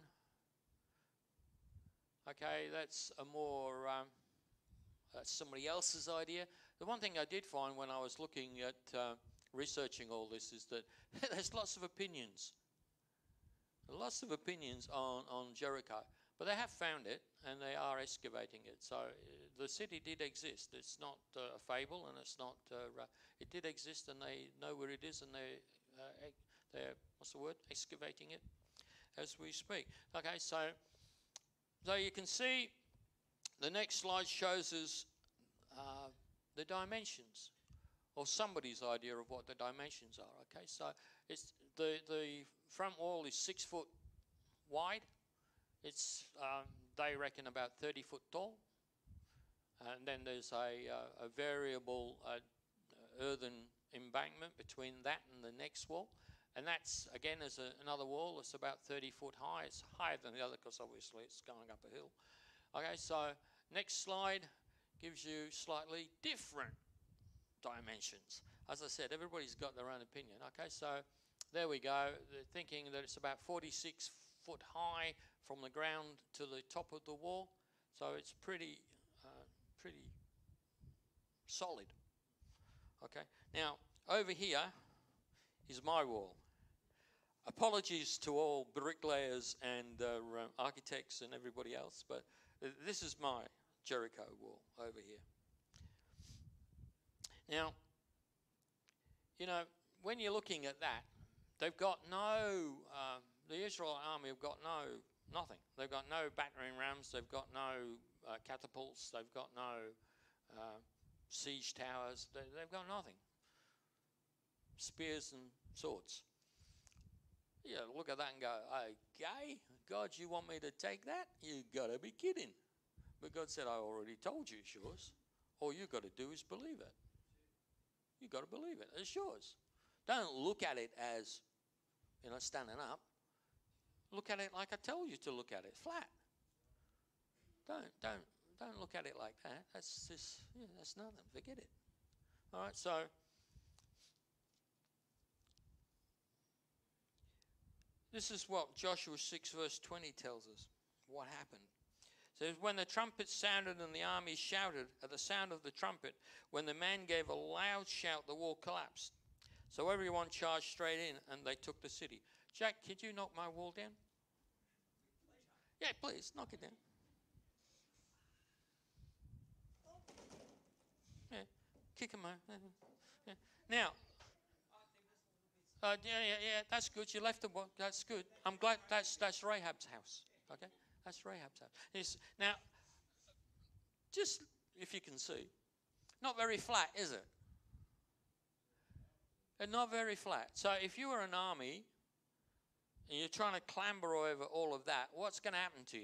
Okay, that's a more, um, that's somebody else's idea. The one thing I did find when I was looking at uh, researching all this is that there's lots of opinions. Lots of opinions on, on Jericho. But they have found it and they are excavating it. So uh, the city did exist. It's not uh, a fable and it's not, uh, it did exist and they know where it is and they, uh, they're, what's the word, excavating it as we speak. Okay, so, so you can see the next slide shows us uh, the dimensions, or somebody's idea of what the dimensions are. Okay, so it's the the front wall is six foot wide. It's um, they reckon about thirty foot tall, and then there's a uh, a variable uh, earthen embankment between that and the next wall, and that's again as a, another wall. It's about thirty foot high. It's higher than the other because obviously it's going up a hill. Okay, so next slide gives you slightly different dimensions. As I said, everybody's got their own opinion. Okay, so there we go. They're thinking that it's about forty-six foot high from the ground to the top of the wall. So it's pretty, uh, pretty solid. Okay, now over here is my wall. Apologies to all bricklayers and uh, architects and everybody else, but this is my Jericho wall over here. Now, you know, when you're looking at that, they've got no, uh, the Israel army have got no, nothing. They've got no battering rams, they've got no uh, catapults, they've got no uh, siege towers, they, they've got nothing. Spears and swords. Yeah, look at that and go, okay, God, you want me to take that? You got to be kidding. But God said, I already told you it's yours. All you got to do is believe it. You got to believe it. It's yours. Don't look at it as, you know, standing up. Look at it like I tell you to look at it, flat. Don't don't don't look at it like that. That's just yeah, that's nothing. Forget it. All right. So this is what Joshua six verse twenty tells us. What happened? It says, when the trumpet sounded and the army shouted at the sound of the trumpet, when the man gave a loud shout, the wall collapsed. So everyone charged straight in and they took the city. Jack, could you knock my wall down? Yeah, please, knock it down. Yeah, kick him out. Yeah. Now, uh, yeah, yeah, yeah, that's good. You left the one. That's good. I'm glad that's that's Rahab's house. Okay, that's Rahab's house. It's, now, just if you can see, not very flat, is it? And not very flat. So if you were an army and you're trying to clamber over all of that, what's going to happen to you?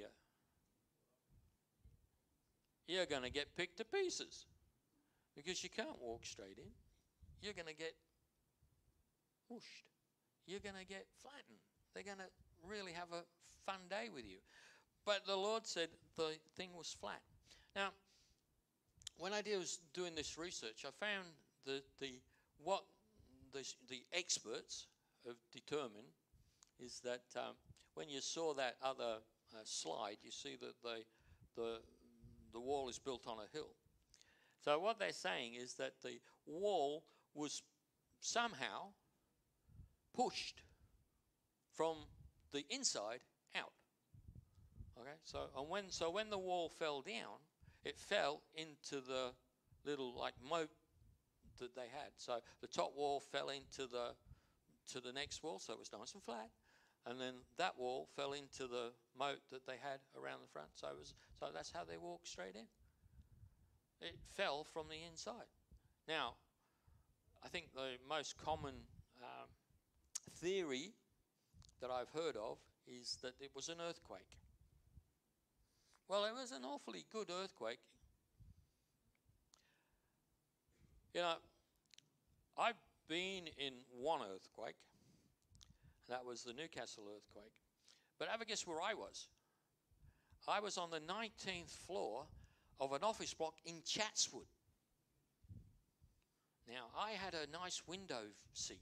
You're going to get picked to pieces because you can't walk straight in. You're going to get whooshed. You're going to get flattened. They're going to really have a fun day with you. But the Lord said the thing was flat. Now, when I was doing this research, I found that the what the, the experts have determined is that um, when you saw that other uh, slide, you see that the, the, the wall is built on a hill. So what they're saying is that the wall was somehow pushed from the inside out. Okay, so and when so when the wall fell down, it fell into the little like moat that they had. So the top wall fell into the to the next wall, so it was nice and flat, and then that wall fell into the moat that they had around the front. So it was so that's how they walked straight in. It fell from the inside. Now, I think the most common um, theory that I've heard of is that it was an earthquake. Well, it was an awfully good earthquake. You know, I've been in one earthquake. That was the Newcastle earthquake. But have a guess where I was? I was on the nineteenth floor of an office block in Chatswood. Now, I had a nice window seat.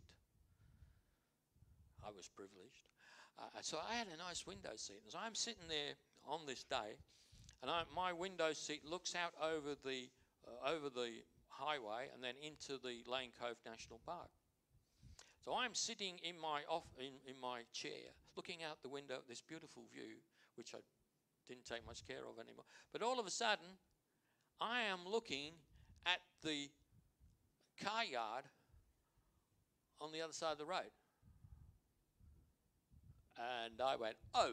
I was privileged. Uh, so I had a nice window seat. So I'm sitting there on this day, and I, my window seat looks out over the uh, over the highway and then into the Lane Cove National Park. So I'm sitting in my off in, in my chair, looking out the window at this beautiful view, which I didn't take much care of anymore. But all of a sudden, I am looking at the car yard on the other side of the road. And I went, oh.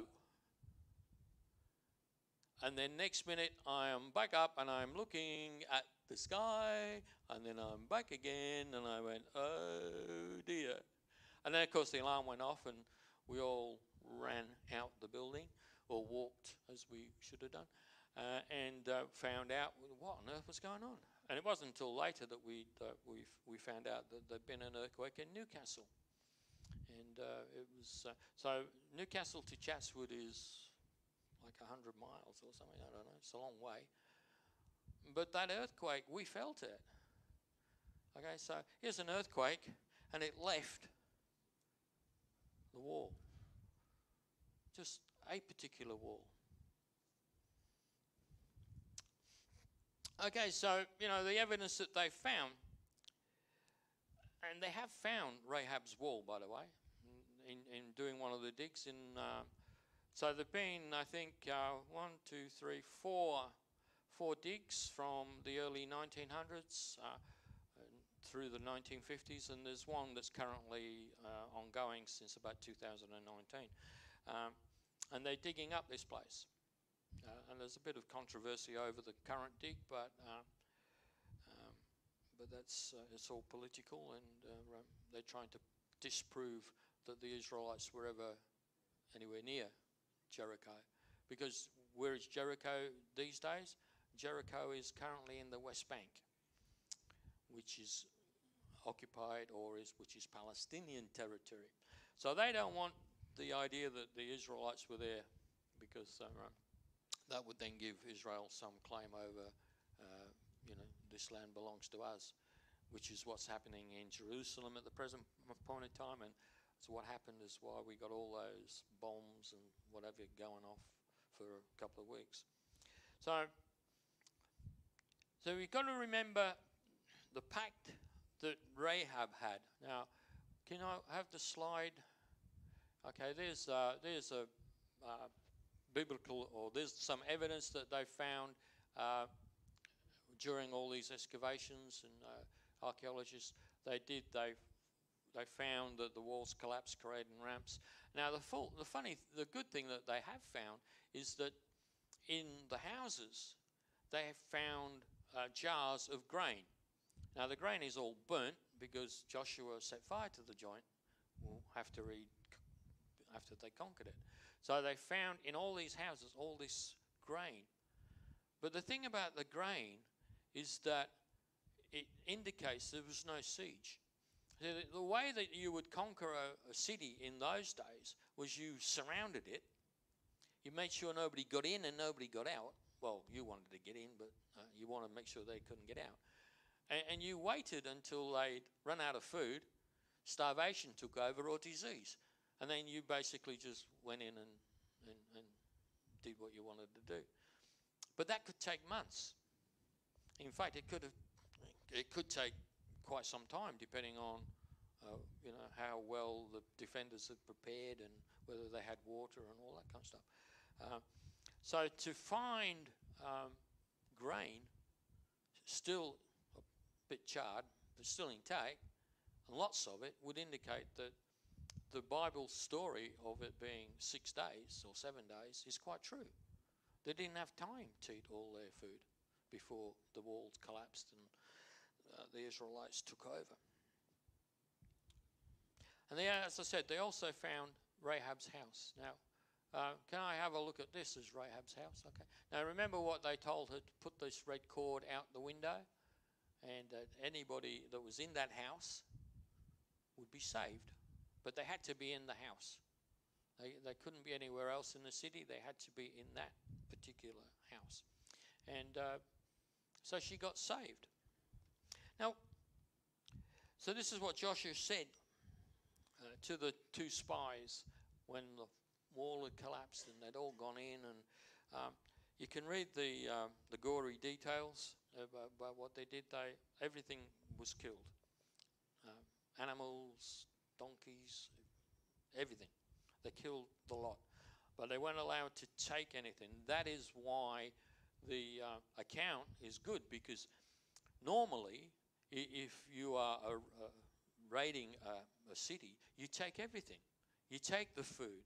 And then next minute, I am back up and I'm looking at the sky. And then I'm back again and I went, oh dear. And then, of course, the alarm went off and we all ran out the building, or walked as we should have done, uh, and uh, found out what on earth was going on. And it wasn't until later that we uh, we we found out that there'd been an earthquake in Newcastle. And uh, it was, uh, so Newcastle to Chatswood is like one hundred miles or something, I don't know, it's a long way. But that earthquake, we felt it. Okay, so here's an earthquake, and it left the wall. Just a particular wall. Okay, so, you know, the evidence that they found, and they have found Rahab's wall, by the way, in, in doing one of the digs. In, uh, so there've been, I think, uh, one, two, three, four, four digs from the early nineteen hundreds, uh, through the nineteen fifties, and there's one that's currently uh, ongoing since about two thousand nineteen. Um, and they're digging up this place. Uh, and there's a bit of controversy over the current dig, but uh, um, but that's uh, it's all political, and uh, um, they're trying to disprove that the Israelites were ever anywhere near Jericho. Because where is Jericho these days? Jericho is currently in the West Bank, which is occupied or is which is Palestinian territory. So they don't want the idea that the Israelites were there, because uh, that would then give Israel some claim over, uh, you know, this land belongs to us, which is what's happening in Jerusalem at the present point in time. And so what happened is why we got all those bombs and whatever going off for a couple of weeks. So, so we've got to remember the pact that Rahab had. Now, can I have the slide? Okay, there's uh, there's a uh, biblical, or there's some evidence that they found uh, during all these excavations, and uh, archaeologists they did they they found that the walls collapsed, creating ramps. Now, the full, the funny, the good thing that they have found is that in the houses they have found uh, jars of grain. Now, the grain is all burnt because Joshua set fire to the joint. We'll have to read after they conquered it. So they found in all these houses all this grain. But the thing about the grain is that it indicates there was no siege. So the, the way that you would conquer a, a city in those days was you surrounded it. You made sure nobody got in and nobody got out. Well, you wanted to get in, but uh, you wanted to make sure they couldn't get out. And, and you waited until they'd run out of food, starvation took over, or disease. And then you basically just went in and, and, and did what you wanted to do. But that could take months. In fact, it could have, it could take quite some time, depending on uh, you know, how well the defenders had prepared and whether they had water and all that kind of stuff. Uh, so to find um, grain still a bit charred, but still intact, and lots of it, would indicate that the Bible story of it being six days or seven days is quite true. They didn't have time to eat all their food before the walls collapsed and uh, the Israelites took over. And they, as I said, they also found Rahab's house. Now, uh, can I have a look at this as Rahab's house? Okay. Now, remember what they told her, to put this red cord out the window, and uh, anybody that was in that house would be saved. But they had to be in the house. They, they couldn't be anywhere else in the city. They had to be in that particular house. And uh, so she got saved. Now, so this is what Joshua said uh, to the two spies when the wall had collapsed and they'd all gone in. And um, you can read the uh, the gory details about, about what they did. They everything was killed. Uh, animals, donkeys, everything. They killed the lot. But they weren't allowed to take anything. That is why the uh, account is good, because normally I- if you are a, a raiding a, a city, you take everything. You take the food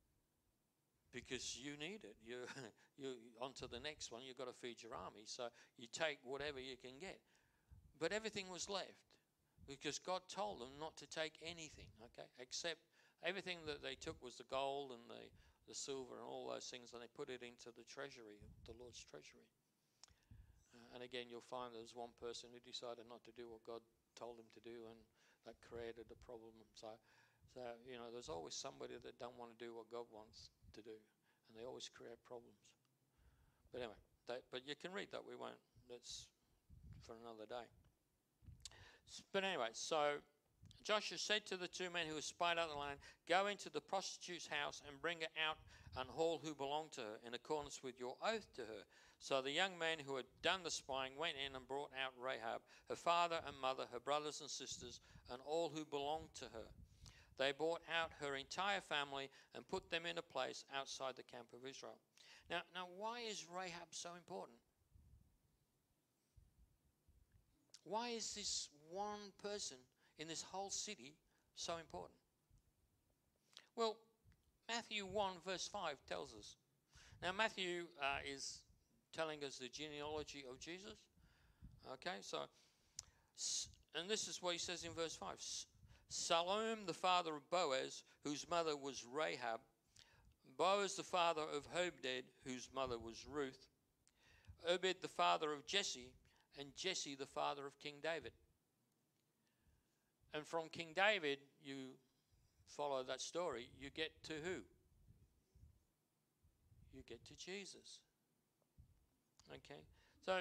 because you need it. You you on to the next one. You've got to feed your army. So you take whatever you can get. But everything was left, because God told them not to take anything, okay, except everything that they took was the gold and the, the silver and all those things, and they put it into the treasury, the Lord's treasury. Uh, and again, you'll find there's one person who decided not to do what God told him to do, and that created a problem. So, so you know, there's always somebody that don't want to do what God wants to do, and they always create problems. But anyway, that, but you can read that. We won't. That's for another day. But anyway, so Joshua said to the two men who had spied out the land, "Go into the prostitute's house and bring her out and all who belong to her, in accordance with your oath to her." So the young men who had done the spying went in and brought out Rahab, her father and mother, her brothers and sisters, and all who belonged to her. They brought out her entire family and put them in a place outside the camp of Israel. Now, now why is Rahab so important? Why is this one person in this whole city so important? Well, Matthew one verse five tells us. Now Matthew uh, is telling us the genealogy of Jesus. Okay, so, and this is what he says in verse five. Salome, the father of Boaz, whose mother was Rahab. Boaz, the father of Obed, whose mother was Ruth. Obed, the father of Jesse, and Jesse, the father of King David. And from King David, you follow that story, you get to who? You get to Jesus. Okay, so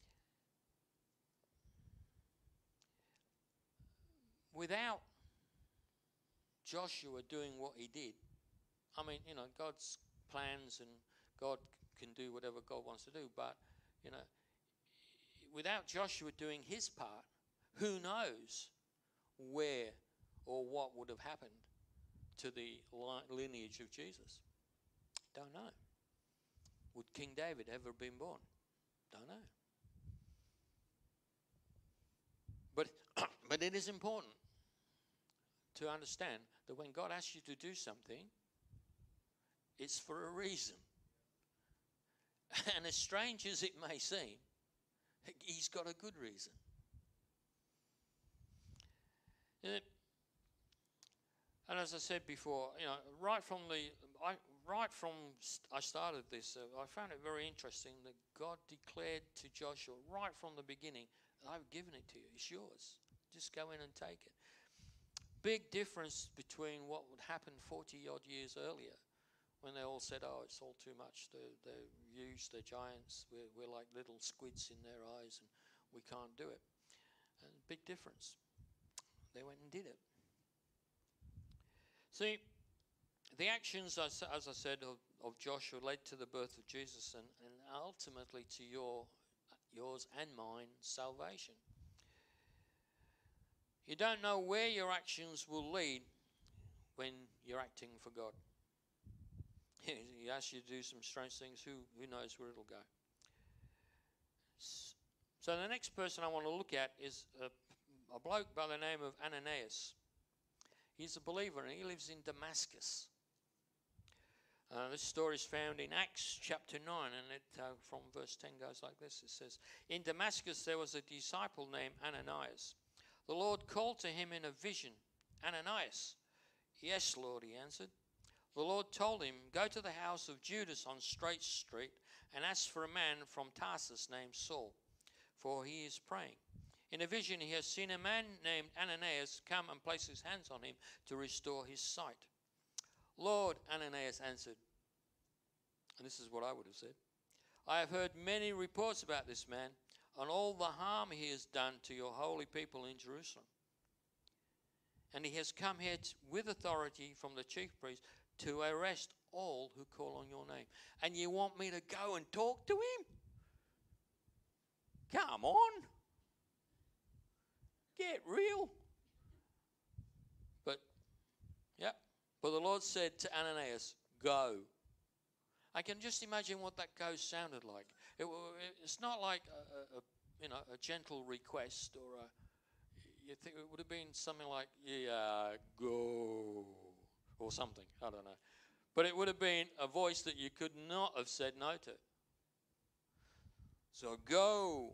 without Joshua doing what he did, I mean, you know, God's plans and God can do whatever God wants to do, but, you know, without Joshua doing his part, who knows where or what would have happened to the lineage of Jesus? Don't know. Would King David ever have been born? Don't know. But, but it is important to understand that when God asks you to do something, it's for a reason. And as strange as it may seem, he's got a good reason. And as I said before, you know, right from the, I, right from I started this, uh, I found it very interesting that God declared to Joshua right from the beginning, I've given it to you, it's yours. Just go in and take it. Big difference between what would happen forty odd years earlier, when they all said, oh, it's all too much, they're, they're huge, they're giants, we're, we're like little squids in their eyes and we can't do it. And big difference. They went and did it. See, the actions, as, as I said, of, of Joshua led to the birth of Jesus and, and ultimately to your, yours and mine salvation. You don't know where your actions will lead when you're acting for God. He asks you to do some strange things, who, who knows where it'll go. So the next person I want to look at is a, a bloke by the name of Ananias. He's a believer and he lives in Damascus. Uh, this story is found in Acts chapter nine, and it uh, from verse ten goes like this. It says, in Damascus there was a disciple named Ananias. The Lord called to him in a vision, Ananias. Yes, Lord, he answered. The Lord told him, go to the house of Judas on Straight Street and ask for a man from Tarsus named Saul, for he is praying. In a vision he has seen a man named Ananias come and place his hands on him to restore his sight. Lord, Ananias answered, and this is what I would have said, I have heard many reports about this man and all the harm he has done to your holy people in Jerusalem. And he has come here t- with authority from the chief priest to arrest all who call on your name. And you want me to go and talk to him? Come on. Get real. But, yeah. But the Lord said to Ananias, go. I can just imagine what that go sounded like. It, it's not like a, a, you know, a gentle request or a, you think it would have been something like, yeah, go, or something. I don't know. But it would have been a voice that you could not have said no to. So go.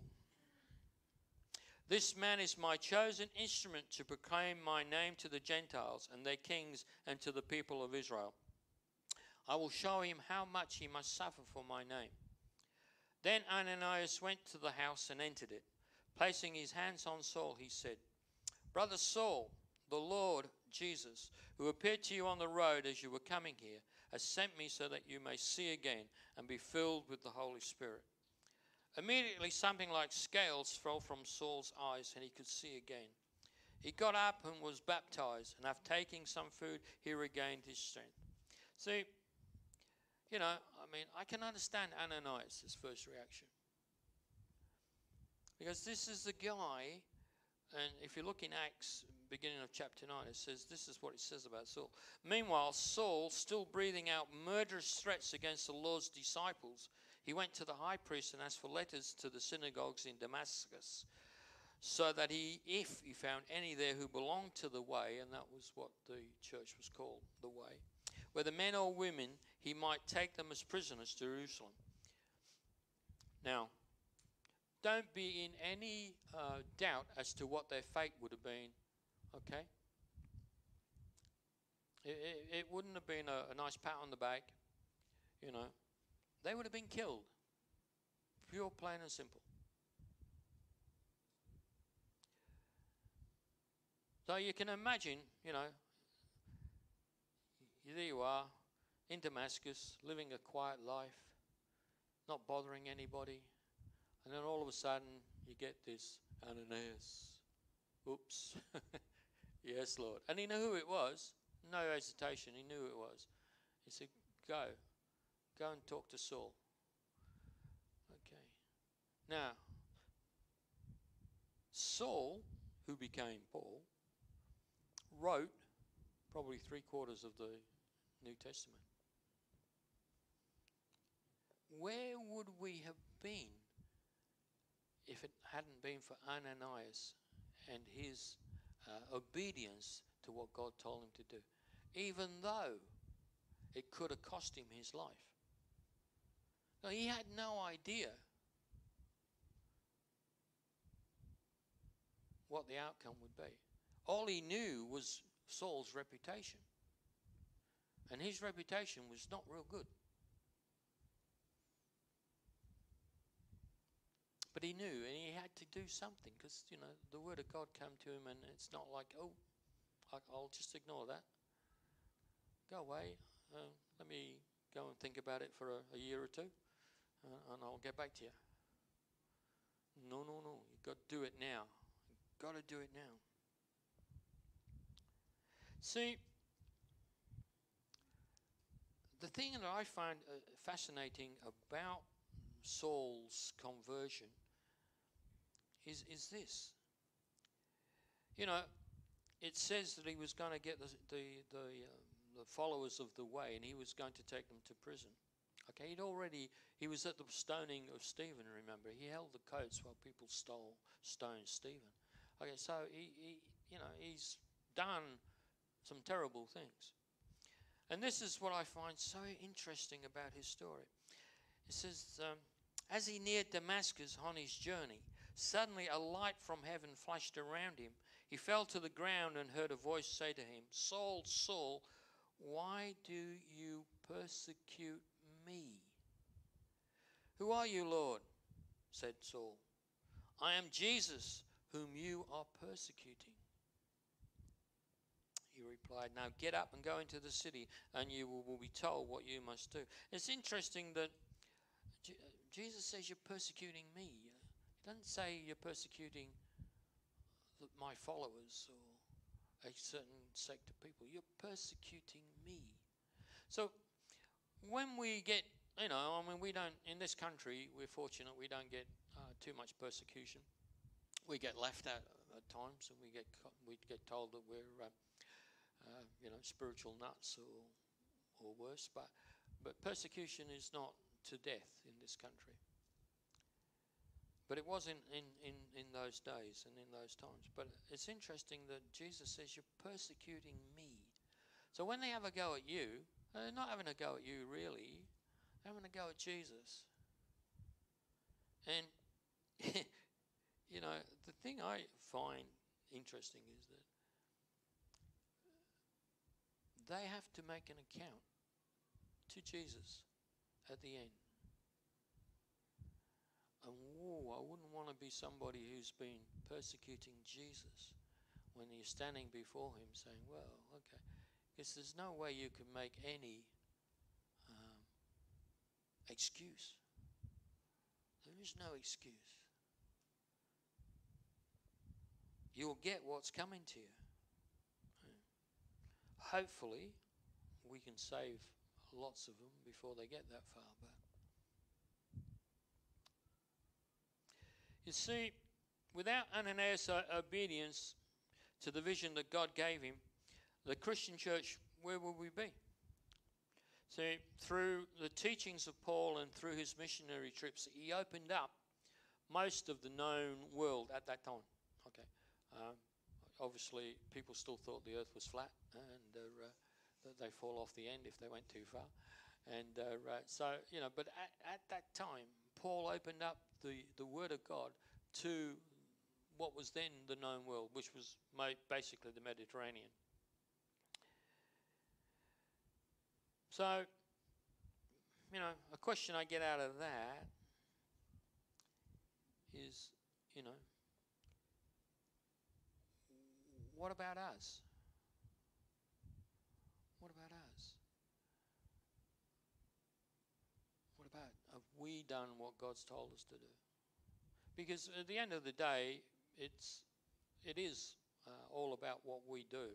This man is my chosen instrument to proclaim my name to the Gentiles and their kings and to the people of Israel. I will show him how much he must suffer for my name. Then Ananias went to the house and entered it. Placing his hands on Saul, he said, Brother Saul, the Lord Jesus, who appeared to you on the road as you were coming here, has sent me so that you may see again and be filled with the Holy Spirit. Immediately something like scales fell from Saul's eyes and he could see again. He got up and was baptized, and after taking some food, he regained his strength. See, you know, I mean, I can understand Ananias' first reaction. Because this is the guy, and if you look in Acts, beginning of chapter nine, it says, this is what it says about Saul. Meanwhile, Saul, still breathing out murderous threats against the Lord's disciples, he went to the high priest and asked for letters to the synagogues in Damascus, so that he, if he found any there who belonged to the way, and that was what the church was called, the way, whether men or women, he might take them as prisoners to Jerusalem. Now, don't be in any uh, doubt as to what their fate would have been, okay? It, it, it wouldn't have been a, a nice pat on the back, you know. They would have been killed, pure, plain and simple. So you can imagine, you know, there you are in Damascus, living a quiet life, not bothering anybody, and then all of a sudden you get this Ananias. Oops. Yes, Lord. And he knew who it was. No hesitation. He knew who it was. He said, go. Go and talk to Saul. Okay. Now, Saul, who became Paul, wrote probably three quarters of the New Testament. Where would we have been if it hadn't been for Ananias and his uh, obedience to what God told him to do? Even though it could have cost him his life. Now, he had no idea what the outcome would be. All he knew was Saul's reputation. And his reputation was not real good. But he knew, and he had to do something, because, you know, the word of God came to him, and it's not like, oh, I'll just ignore that. Go away. Uh, let me go and think about it for a, a year or two, uh, and I'll get back to you. No, no, no. You've got to do it now. You've got to do it now. See, the thing that I find uh, fascinating about Saul's conversion is, is this. You know, it says that he was going to get the, the, the, uh, the followers of the way, and he was going to take them to prison. Okay, he'd already, he was at the stoning of Stephen, remember. He held the coats while people stole, stoned Stephen. Okay, so he, he, you know, he's done some terrible things. And this is what I find so interesting about his story. It says, um, as he neared Damascus on his journey, suddenly a light from heaven flashed around him. He fell to the ground and heard a voice say to him, Saul, Saul, why do you persecute me? Who are you, Lord? Said Saul. I am Jesus, whom you are persecuting. He replied, now get up and go into the city, and you will, will be told what you must do. It's interesting that J- Jesus says you're persecuting me. He doesn't say you're persecuting the, my followers or a certain sect of people. You're persecuting me. So when we get, you know, I mean, we don't, in this country, we're fortunate we don't get uh, too much persecution. We get laughed at at times, and we get we get told that we're, uh, uh, you know, spiritual nuts or or worse. But but persecution is not to death in this country. But it was in, in, in, in those days and in those times. But it's interesting that Jesus says you're persecuting me. So when they have a go at you, they're not having a go at you really. They're having a go at Jesus. And, you know, the thing I find interesting is that they have to make an account to Jesus at the end. And whoa, I wouldn't want to be somebody who's been persecuting Jesus when you're standing before him saying, well, okay, because there's no way you can make any um, excuse. There is no excuse. You'll get what's coming to you. Hopefully, we can save lots of them before they get that far. But you see, without Ananias' obedience to the vision that God gave him, the Christian church, where would we be? See, through the teachings of Paul and through his missionary trips, he opened up most of the known world at that time. Um, obviously, people still thought the earth was flat and uh, that they fall off the end if they went too far. And uh, right, so, you know, but at, at that time, Paul opened up the, the Word of God to what was then the known world, which was ma- basically the Mediterranean. So, you know, a question I get out of that is, you know, what about us? What about us? What about, have we done what God's told us to do? Because at the end of the day, it's, it is uh, all about what we do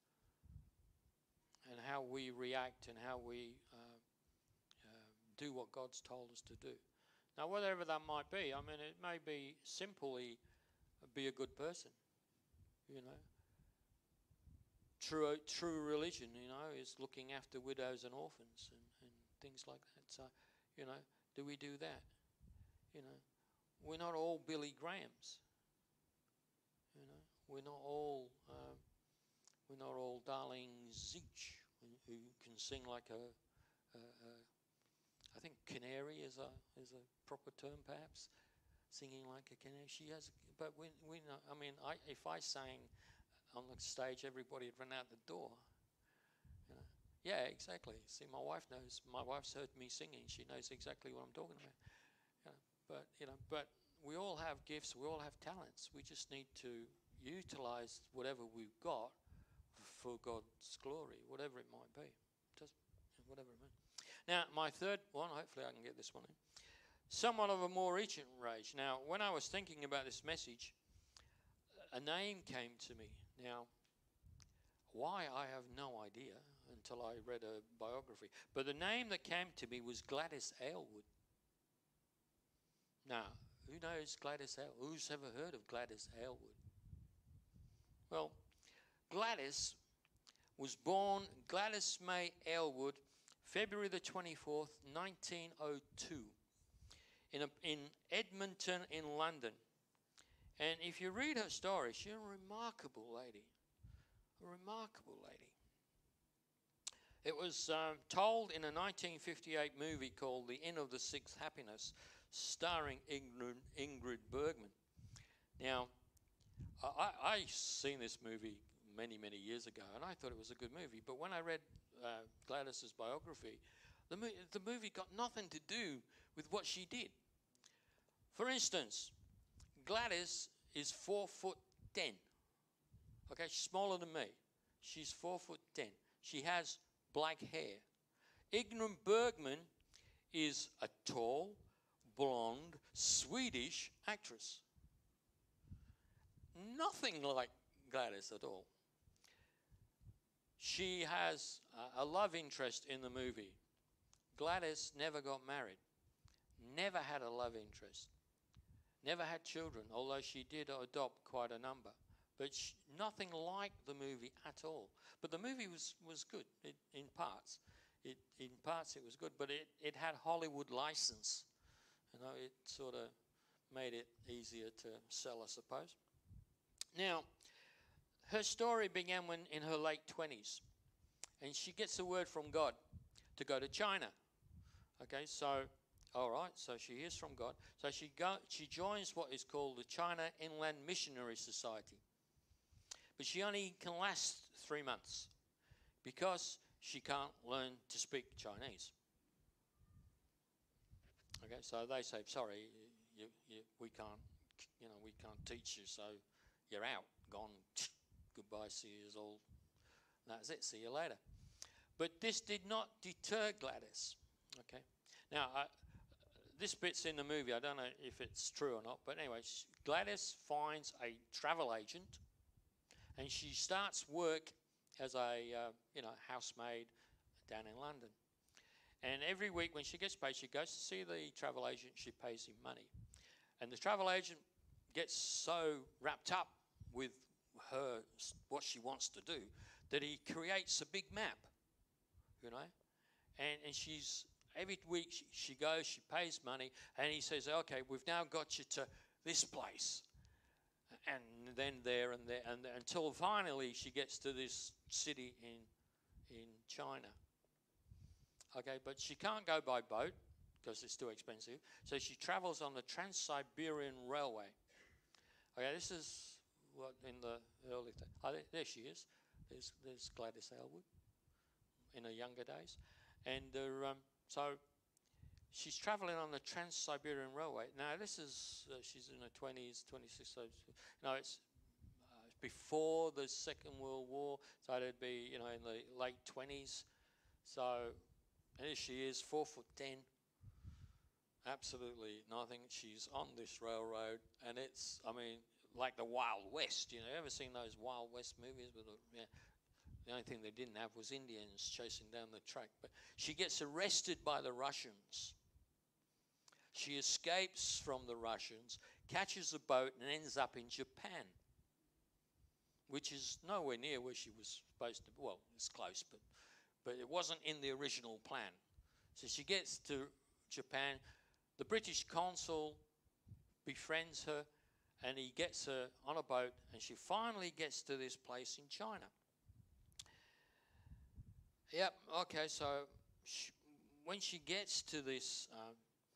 and how we react and how we uh, uh, do what God's told us to do. Now, whatever that might be, I mean, it may be simply be a good person, you know. True, true religion, you know, is looking after widows and orphans and, and things like that. So, you know, do we do that? You know, we're not all Billy Grahams. You know, we're not all um, we're not all Darlene Zink, who, who can sing like a, a, a I think canary is a is a proper term, perhaps, singing like a canary. She has, but we we know. I mean, I, if I sang on the stage, everybody would run out the door. You know? Yeah, exactly. See, my wife knows. My wife's heard me singing. She knows exactly what I'm talking about. You know, but you know, but we all have gifts. We all have talents. We just need to utilize whatever we've got for God's glory, whatever it might be. Just whatever it might. Now, my third one. Hopefully, I can get this one in. Somewhat of a more recent range. Now, when I was thinking about this message, a name came to me. Now, why, I have no idea until I read a biography. But the name that came to me was Gladys Aylward. Now, who knows Gladys Aylward? Who's ever heard of Gladys Aylward? Well, Gladys was born, Gladys May Aylward, February the twenty-fourth, nineteen oh two, in, a, in Edmonton in London. And if you read her story, she's a remarkable lady. A remarkable lady. It was um, told in a nineteen fifty-eight movie called The Inn of the Sixth Happiness, starring Ingrid, Ingrid Bergman. Now, I, I seen this movie many, many years ago, and I thought it was a good movie. But when I read uh, Gladys's biography, the, mo- the movie got nothing to do with what she did. For instance, Gladys is four foot ten. Okay, she's smaller than me. She's four foot ten. She has black hair. Ingrid Bergman is a tall, blonde, Swedish actress. Nothing like Gladys at all. She has a, a love interest in the movie. Gladys never got married. Never had a love interest. Never had children, although she did adopt quite a number. But she, nothing like the movie at all. But the movie was, was good it, in parts. It, in parts it was good, but it, it had Hollywood license. You know, it sort of made it easier to sell, I suppose. Now, her story began when in her late twenties. And she gets a word from God to go to China. Okay, so... All right, so she hears from God. So she go, she joins what is called the China Inland Missionary Society. But she only can last three months because she can't learn to speak Chinese. Okay, so they say, sorry, you, you, we can't, you know, we can't teach you, so you're out, gone, goodbye, see you all. That's it, see you later. But this did not deter Gladys, okay? Now, I, this bit's in the movie. I don't know if it's true or not. But anyway, Gladys finds a travel agent, and she starts work as a uh, you know housemaid down in London. And every week when she gets paid, she goes to see the travel agent. She pays him money, and the travel agent gets so wrapped up with her what she wants to do that he creates a big map. You know, and and she's. Every week she, she goes, she pays money, and he says, okay, we've now got you to this place. and then there and there, and until finally she gets to this city in in China. Okay, but she can't go by boat because it's too expensive. So she travels on the Trans-Siberian Railway. Okay, this is what in the early th- oh, there, there she is. There's there's Gladys Aylward in her younger days, and uh, um, so she's travelling on the Trans-Siberian Railway. Now this is uh, she's in her twenties, twenty-six. So no, it's uh, before the Second World War, so it'd be you know in the late twenties. So and here she is, four foot ten. Absolutely nothing. She's on this railroad, and it's, I mean, like the Wild West. You know, ever seen those Wild West movies? With the, yeah, the only thing they didn't have was Indians chasing down the track. But she gets arrested by the Russians. She escapes from the Russians, catches a boat, and ends up in Japan, which is nowhere near where she was supposed to be. Well, it's close, but but it wasn't in the original plan. So she gets to Japan. The British consul befriends her, and he gets her on a boat, and she finally gets to this place in China. Yep, okay, so she, when she gets to this, um,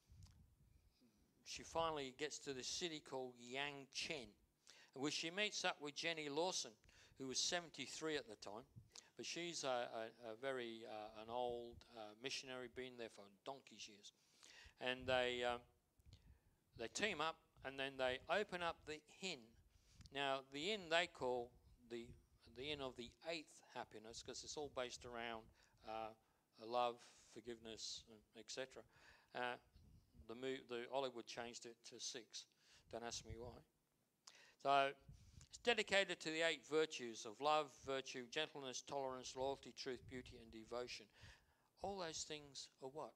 she finally gets to this city called Yangchen, where she meets up with Jenny Lawson, who was seventy-three at the time. But she's a, a, a very, uh, an old uh, missionary, been there for donkey's years. And they um, they team up, and then they open up the inn. Now, the inn they call the the inn of the eighth happiness, because it's all based around uh, love, forgiveness, et cetera. Uh, the, the Hollywood changed it to six. Don't ask me why. So it's dedicated to the eight virtues of love, virtue, gentleness, tolerance, loyalty, truth, beauty, and devotion. All those things are what?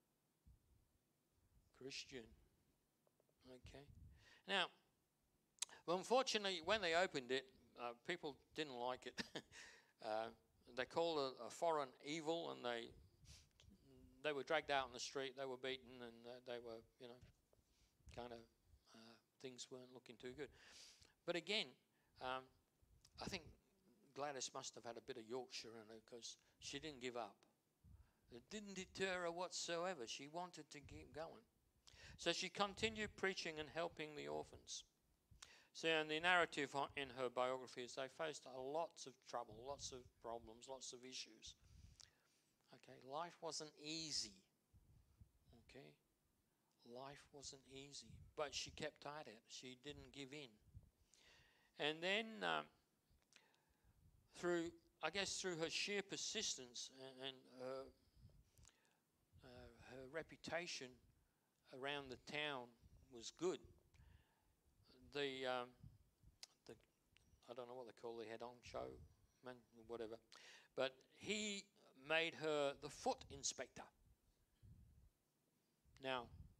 Christian. Okay. Now, well, unfortunately, when they opened it, uh, people didn't like it. uh, they called it a foreign evil, and they they were dragged out in the street. They were beaten, and uh, they were, you know, kind of uh, things weren't looking too good. But again, um, I think Gladys must have had a bit of Yorkshire in her, because she didn't give up. It didn't deter her whatsoever. She wanted to keep going. So she continued preaching and helping the orphans. So in the narrative in her biography is they faced lots of trouble, lots of problems, lots of issues. Okay, life wasn't easy. Okay, life wasn't easy, but she kept at it. She didn't give in. And then um, through, I guess through her sheer persistence and, and her, uh, her reputation around the town was good. The, um, the I don't know what they call the head honcho, man, whatever, but he made her the foot inspector. Now,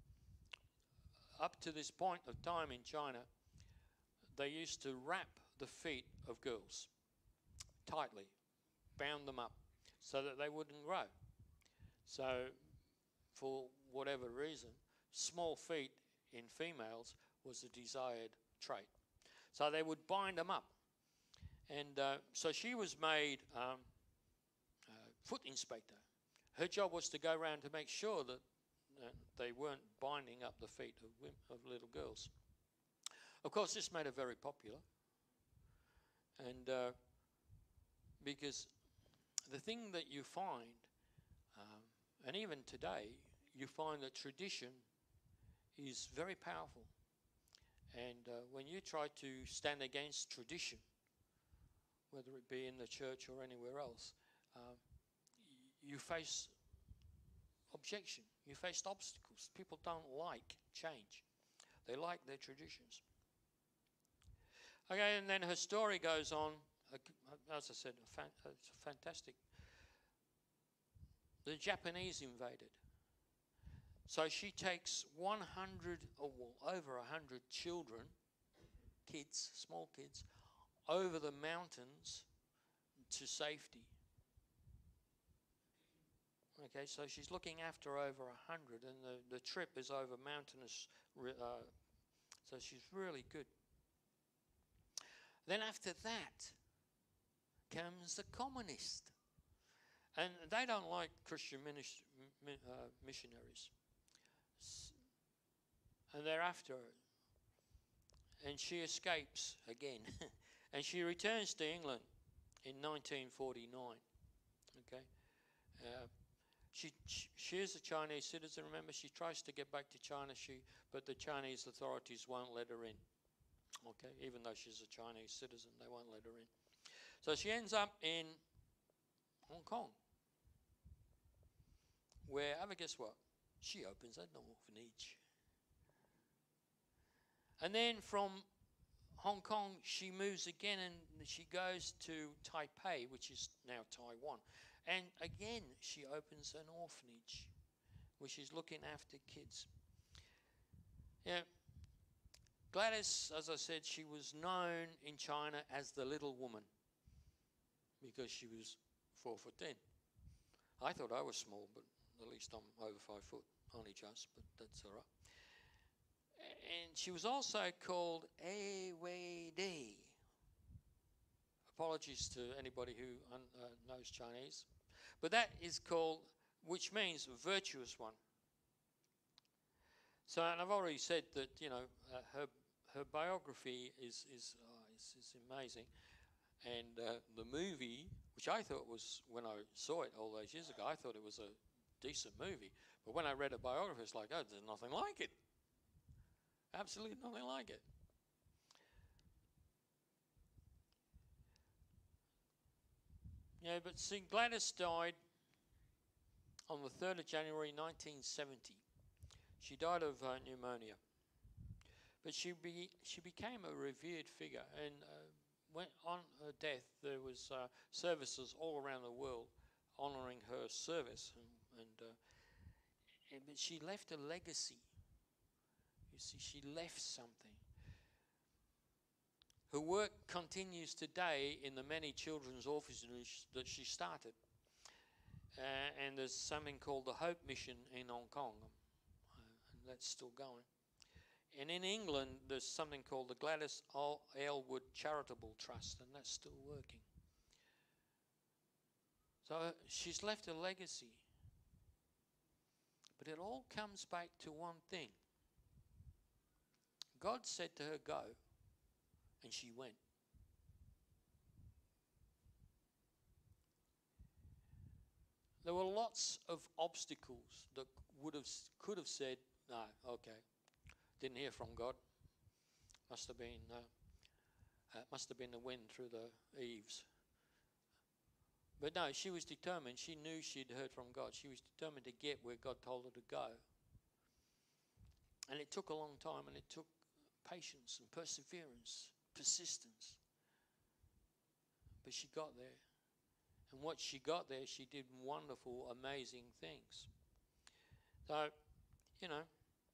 up to this point of time in China, they used to wrap the feet of girls tightly, bound them up so that they wouldn't grow. So, for whatever reason, small feet in females was a desired trait. So they would bind them up. And uh, so she was made um, uh, foot inspector. Her job was to go around to make sure that uh, they weren't binding up the feet of, women, of little girls. Of course, this made her very popular. And uh, because the thing that you find, um, and even today, you find that tradition is very powerful. And uh, when you try to stand against tradition, whether it be in the church or anywhere else, um, you face objection. You face obstacles. People don't like change. They like their traditions. Okay, and then her story goes on. As I said, it's fantastic. The Japanese invaded. So she takes one hundred, or over one hundred children, kids, small kids, over the mountains to safety. Okay, so she's looking after over one hundred, and the, the trip is over mountainous, uh, so she's really good. Then after that comes the communist. And they don't like Christian minis- mi- uh, missionaries. S- And they're after her. And she escapes again. And she returns to England in nineteen forty-nine. Okay. Uh, she, she she is a Chinese citizen. Remember, she tries to get back to China, she but the Chinese authorities won't let her in. Okay, even though she's a Chinese citizen, they won't let her in. So she ends up in Hong Kong, where, ever guess what? She opens an orphanage. And then from Hong Kong, she moves again and she goes to Taipei, which is now Taiwan. And again, she opens an orphanage, which is looking after kids. Yeah. Gladys, as I said, she was known in China as the little woman because she was four foot ten. I thought I was small, but at least I'm over five foot, only just, but that's all right. And she was also called A Wei Dei. Apologies to anybody who un, uh, knows Chinese. But that is called, which means virtuous one. So, and I've already said that, you know, uh, her her biography is is, uh, is, is amazing. And uh, the movie, which I thought was, when I saw it all those years ago, I thought it was a decent movie. But when I read a biography, it's like, oh, there's nothing like it. Absolutely nothing like it. Yeah, but see, Gladys died on the third of January nineteen seventy. She died of uh, pneumonia. But she be, she became a revered figure, and uh, when on her death there was uh, services all around the world honouring her service, and, and, uh, and but she left a legacy. You see, she left something. Her work continues today in the many children's orphanages that she started. Uh, and there's something called the Hope Mission in Hong Kong, uh, and that's still going. And in England, there's something called the Gladys Aylward Charitable Trust, and that's still working. So uh, she's left a legacy. But it all comes back to one thing. God said to her, go, and she went. There were lots of obstacles that would have, could have said, no, okay, didn't hear from God. Must have been, uh, uh, must have been the wind through the eaves. But no, she was determined. She knew she'd heard from God. She was determined to get where God told her to go. And it took a long time, and it took patience and perseverance, persistence. But she got there. And what she got there, she did wonderful, amazing things. So, you know,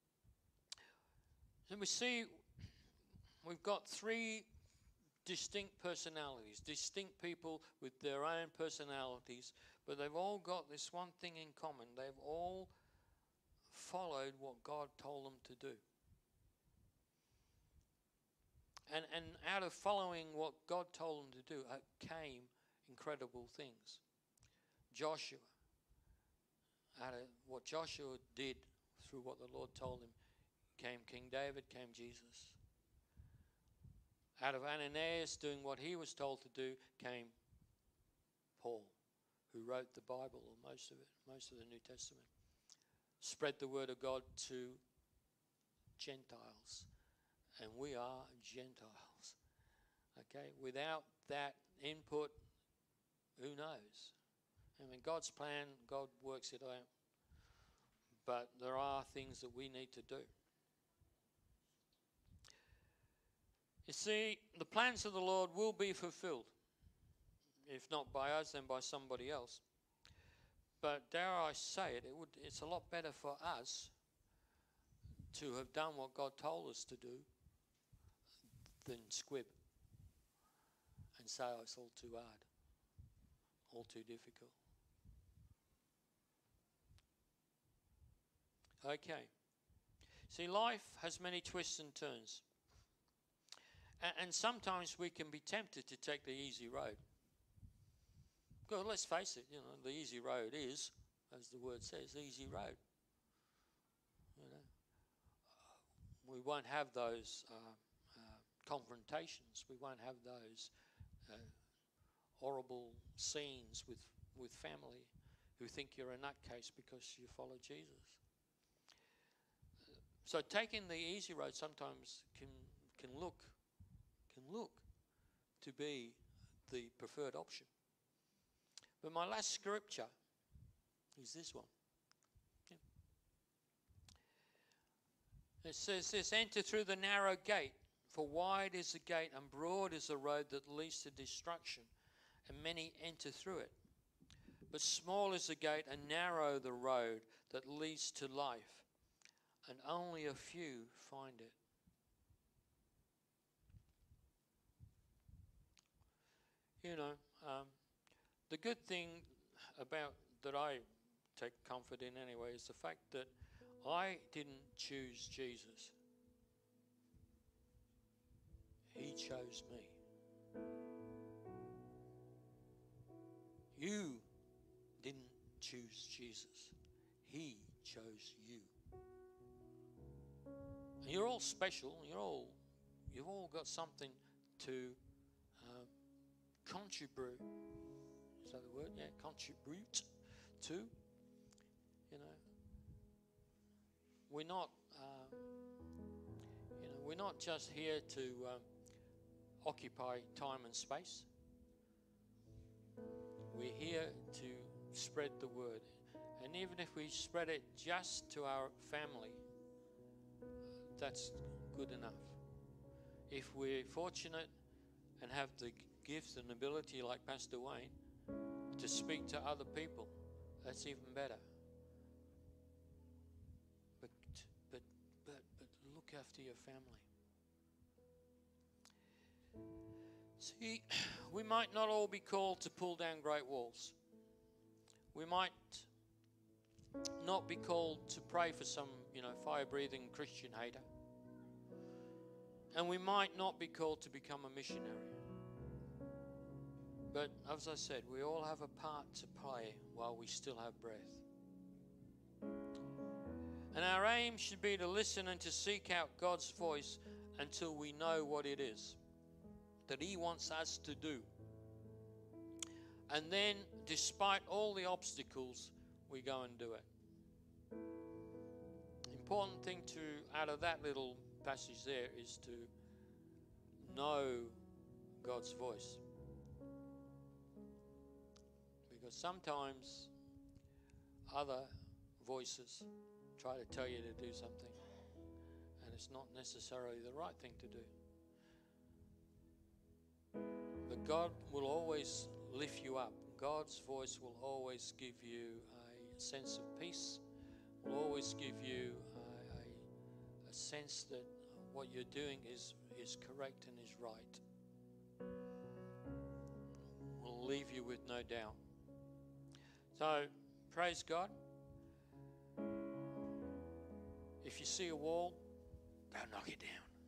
and we see we've got three distinct personalities, distinct people with their own personalities, but they've all got this one thing in common. They've all followed what God told them to do. And, and out of following what God told them to do uh, came incredible things. Joshua, out of what Joshua did through what the Lord told him, came King David, came Jesus. Out of Ananias doing what he was told to do came Paul, who wrote the Bible, or most of it, most of the New Testament. Spread the word of God to Gentiles. And we are Gentiles. Okay? Without that input, who knows? I mean, God's plan, God works it out. But there are things that we need to do. You see, the plans of the Lord will be fulfilled. If not by us, then by somebody else. But dare I say it, it would, it's a lot better for us to have done what God told us to do than squib and say, oh, it's all too hard, all too difficult. Okay. See, life has many twists and turns. A- And sometimes we can be tempted to take the easy road. Well, let's face it, you know, the easy road is, as the word says, the easy road. You know, we won't have those uh, uh, confrontations. We won't have those uh, horrible scenes with, with family who think you're a nutcase because you follow Jesus. So taking the easy road sometimes can can look can look to be the preferred option. But my last scripture is this one. Yeah. It says this, enter through the narrow gate, for wide is the gate and broad is the road that leads to destruction, and many enter through it. But small is the gate and narrow the road that leads to life, and only a few find it. You know, um, the good thing about that I take comfort in anyway is the fact that I didn't choose Jesus. He chose me. You didn't choose Jesus. He chose you. And you're all special. You're all, you've all got something to um, contribute. Is that the word? Yeah, contribute to. You know, we're not. Um, you know, we're not just here to um, occupy time and space. We're here to spread the word, and even if we spread it just to our family, that's good enough. If we're fortunate and have the gift and ability, like Pastor Wayne, to speak to other people, that's even better. But but but but look after your family. See, we might not all be called to pull down great walls. We might not be called to pray for some, you know, fire-breathing Christian hater. And we might not be called to become a missionary. But as I said, we all have a part to play while we still have breath. And our aim should be to listen and to seek out God's voice until we know what it is that He wants us to do. And then, despite all the obstacles, we go and do it. Important thing to, out of that little passage there, is to know God's voice. Because sometimes other voices try to tell you to do something, and it's not necessarily the right thing to do. But God will always lift you up. God's voice will always give you a sense of peace, will always give you a, a, a sense that what you're doing is, is correct and is right. Will leave you with no doubt. So, praise God. If you see a wall, don't knock it down.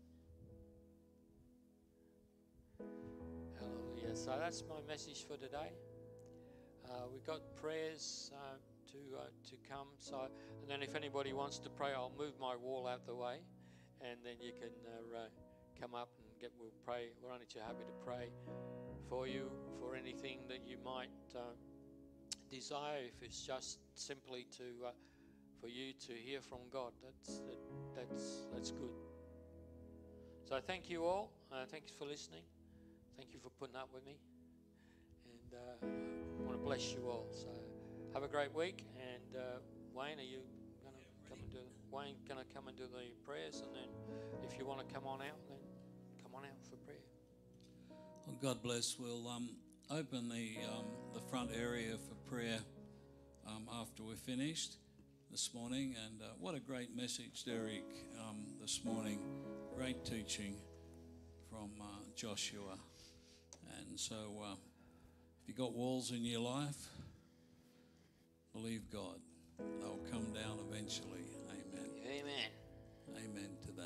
Hallelujah. So that's my message for today. Uh, we've got prayers uh, to uh, to come. So, and then if anybody wants to pray, I'll move my wall out the way, and then you can uh, uh, come up and get. We'll pray. We're only too happy to pray for you for anything that you might uh, desire. If it's just simply to uh, for you to hear from God, that's that, that's that's good. So thank you all. Uh, thank you for listening. Thank you for putting up with me. And uh, I want to bless you all. So have a great week. And uh, Wayne, are you going to come and do? Wayne going to come and do the prayers, and then if you want to come on out, then come on out for prayer. Well, God bless. We'll um, open the um, the front area for prayer um, after we're finished this morning. And uh, what a great message, Derek, um, this morning. Great teaching from uh, Joshua. And so uh, if you've got walls in your life, believe God. They'll come down eventually. Amen. Amen. Amen to that.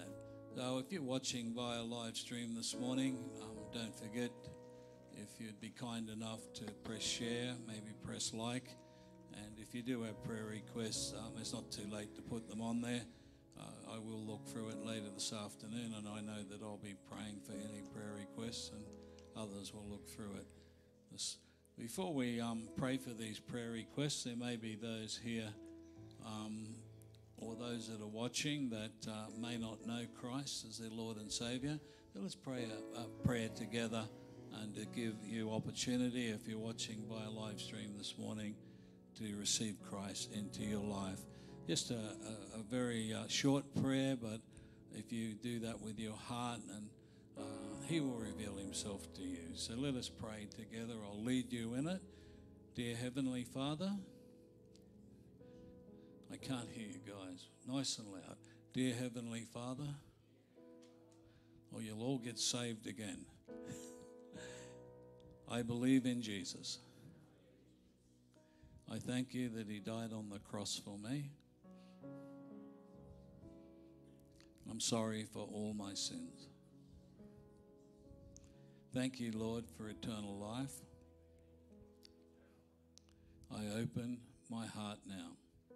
So if you're watching via live stream this morning, um, don't forget, if you'd be kind enough to press share, maybe press like. And if you do have prayer requests, um, it's not too late to put them on there. Uh, I will look through it later this afternoon, and I know that I'll be praying for any prayer requests, and others will look through it. This, before we um, pray for these prayer requests, there may be those here um, or those that are watching that uh, may not know Christ as their Lord and Saviour. So let's pray a, a prayer together and to give you opportunity, if you're watching by a live stream this morning, to receive Christ into your life. Just a, a, a very uh, short prayer, but if you do that with your heart, and uh, he will reveal himself to you. So let us pray together. I'll lead you in it. Dear Heavenly Father, I can't hear you guys. Nice and loud. Dear Heavenly Father, or you'll all get saved again. I believe in Jesus. I thank you that he died on the cross for me. I'm sorry for all my sins. Thank you, Lord, for eternal life. I open my heart now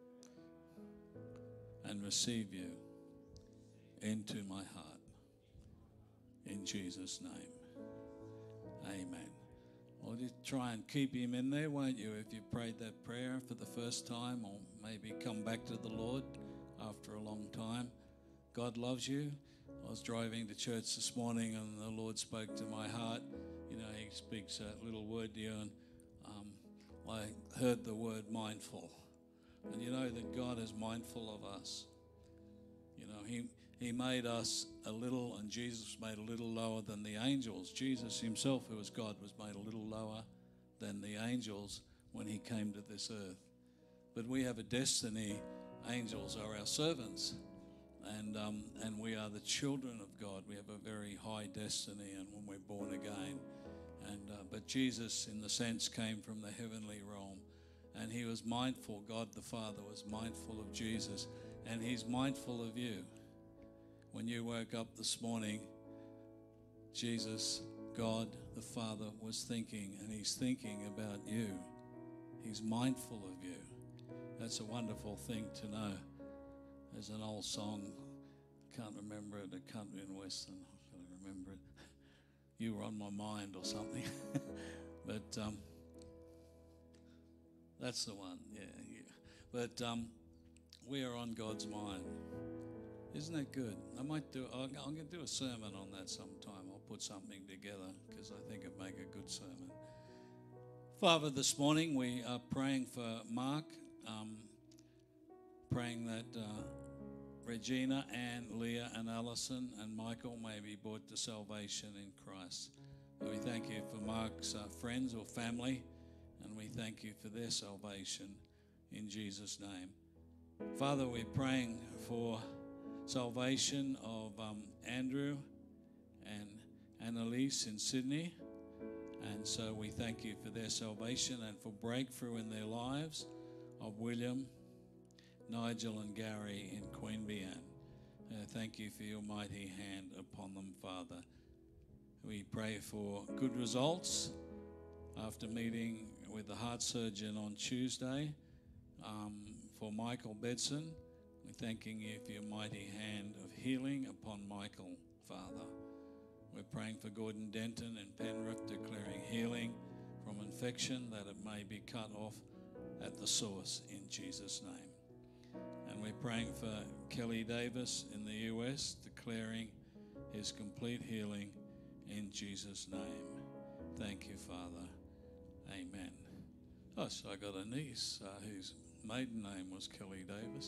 and receive you into my heart. In Jesus' name, amen. Well, just try and keep him in there, won't you, if you prayed that prayer for the first time, or maybe come back to the Lord after a long time. God loves you. I was driving to church this morning and the Lord spoke to my heart. You know, he speaks a little word to you, and um, I heard the word mindful. And you know that God is mindful of us. You know, he, he made us a little, and Jesus was made a little lower than the angels. Jesus himself, who was God, was made a little lower than the angels when he came to this earth. But we have a destiny. Angels are our servants. And um, and we are the children of God. We have a very high destiny, and when we're born again. And uh, but Jesus, in the sense, came from the heavenly realm, and he was mindful. God the Father was mindful of Jesus, and he's mindful of you. When you woke up this morning, Jesus, God the Father, was thinking, and he's thinking about you. He's mindful of you. That's a wonderful thing to know. There's an old song, can't remember it, a country and western, I can't remember it. You were on my mind or something. But um, that's the one, yeah. yeah. But um, we are on God's mind. Isn't that good? I might do, I'm going to do a sermon on that sometime. I'll put something together because I think it'd make a good sermon. Father, this morning we are praying for Mark, um, praying that uh, Regina, Anne, Leah, and Alison, and Michael may be brought to salvation in Christ. We thank you for Mark's uh, friends or family, and we thank you for their salvation in Jesus' name. Father, we're praying for salvation of um, Andrew and Annalise in Sydney, and so we thank you for their salvation and for breakthrough in their lives of William, Nigel and Gary in Queanbeyan. Uh, thank you for your mighty hand upon them, Father. We pray for good results after meeting with the heart surgeon on Tuesday. Um, for Michael Bedson, we're thanking you for your mighty hand of healing upon Michael, Father. We're praying for Gordon Denton and Penrith, declaring healing from infection, that it may be cut off at the source in Jesus' name. And we're praying for Kelly Davis in the U S, declaring his complete healing in Jesus' name. Thank you, Father. Amen. Oh, so I got a niece uh, whose maiden name was Kelly Davis.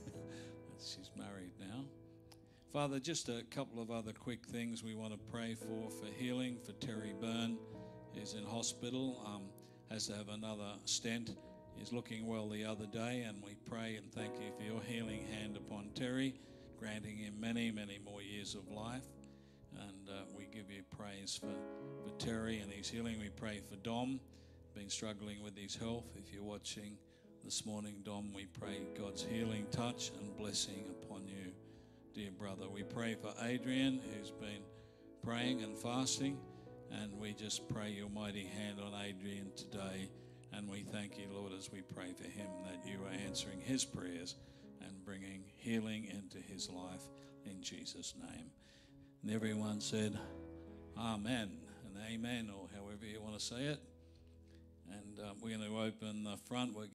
She's married now. Father, just a couple of other quick things we want to pray for, for healing for Terry Byrne. He's in hospital, um, has to have another stent. He's looking well the other day, and we pray and thank you for your healing hand upon Terry, granting him many, many more years of life. And uh, we give you praise for, for Terry and his healing. We pray for Dom, been struggling with his health. If you're watching this morning, Dom, we pray God's healing touch and blessing upon you dear brother. We pray for Adrian, who's been praying and fasting, and we just pray your mighty hand on Adrian today. And we thank you, Lord, as we pray for him, that you are answering his prayers and bringing healing into his life in Jesus' name. And everyone said, Amen and Amen, or however you want to say it. And uh, we're going to open the front. We're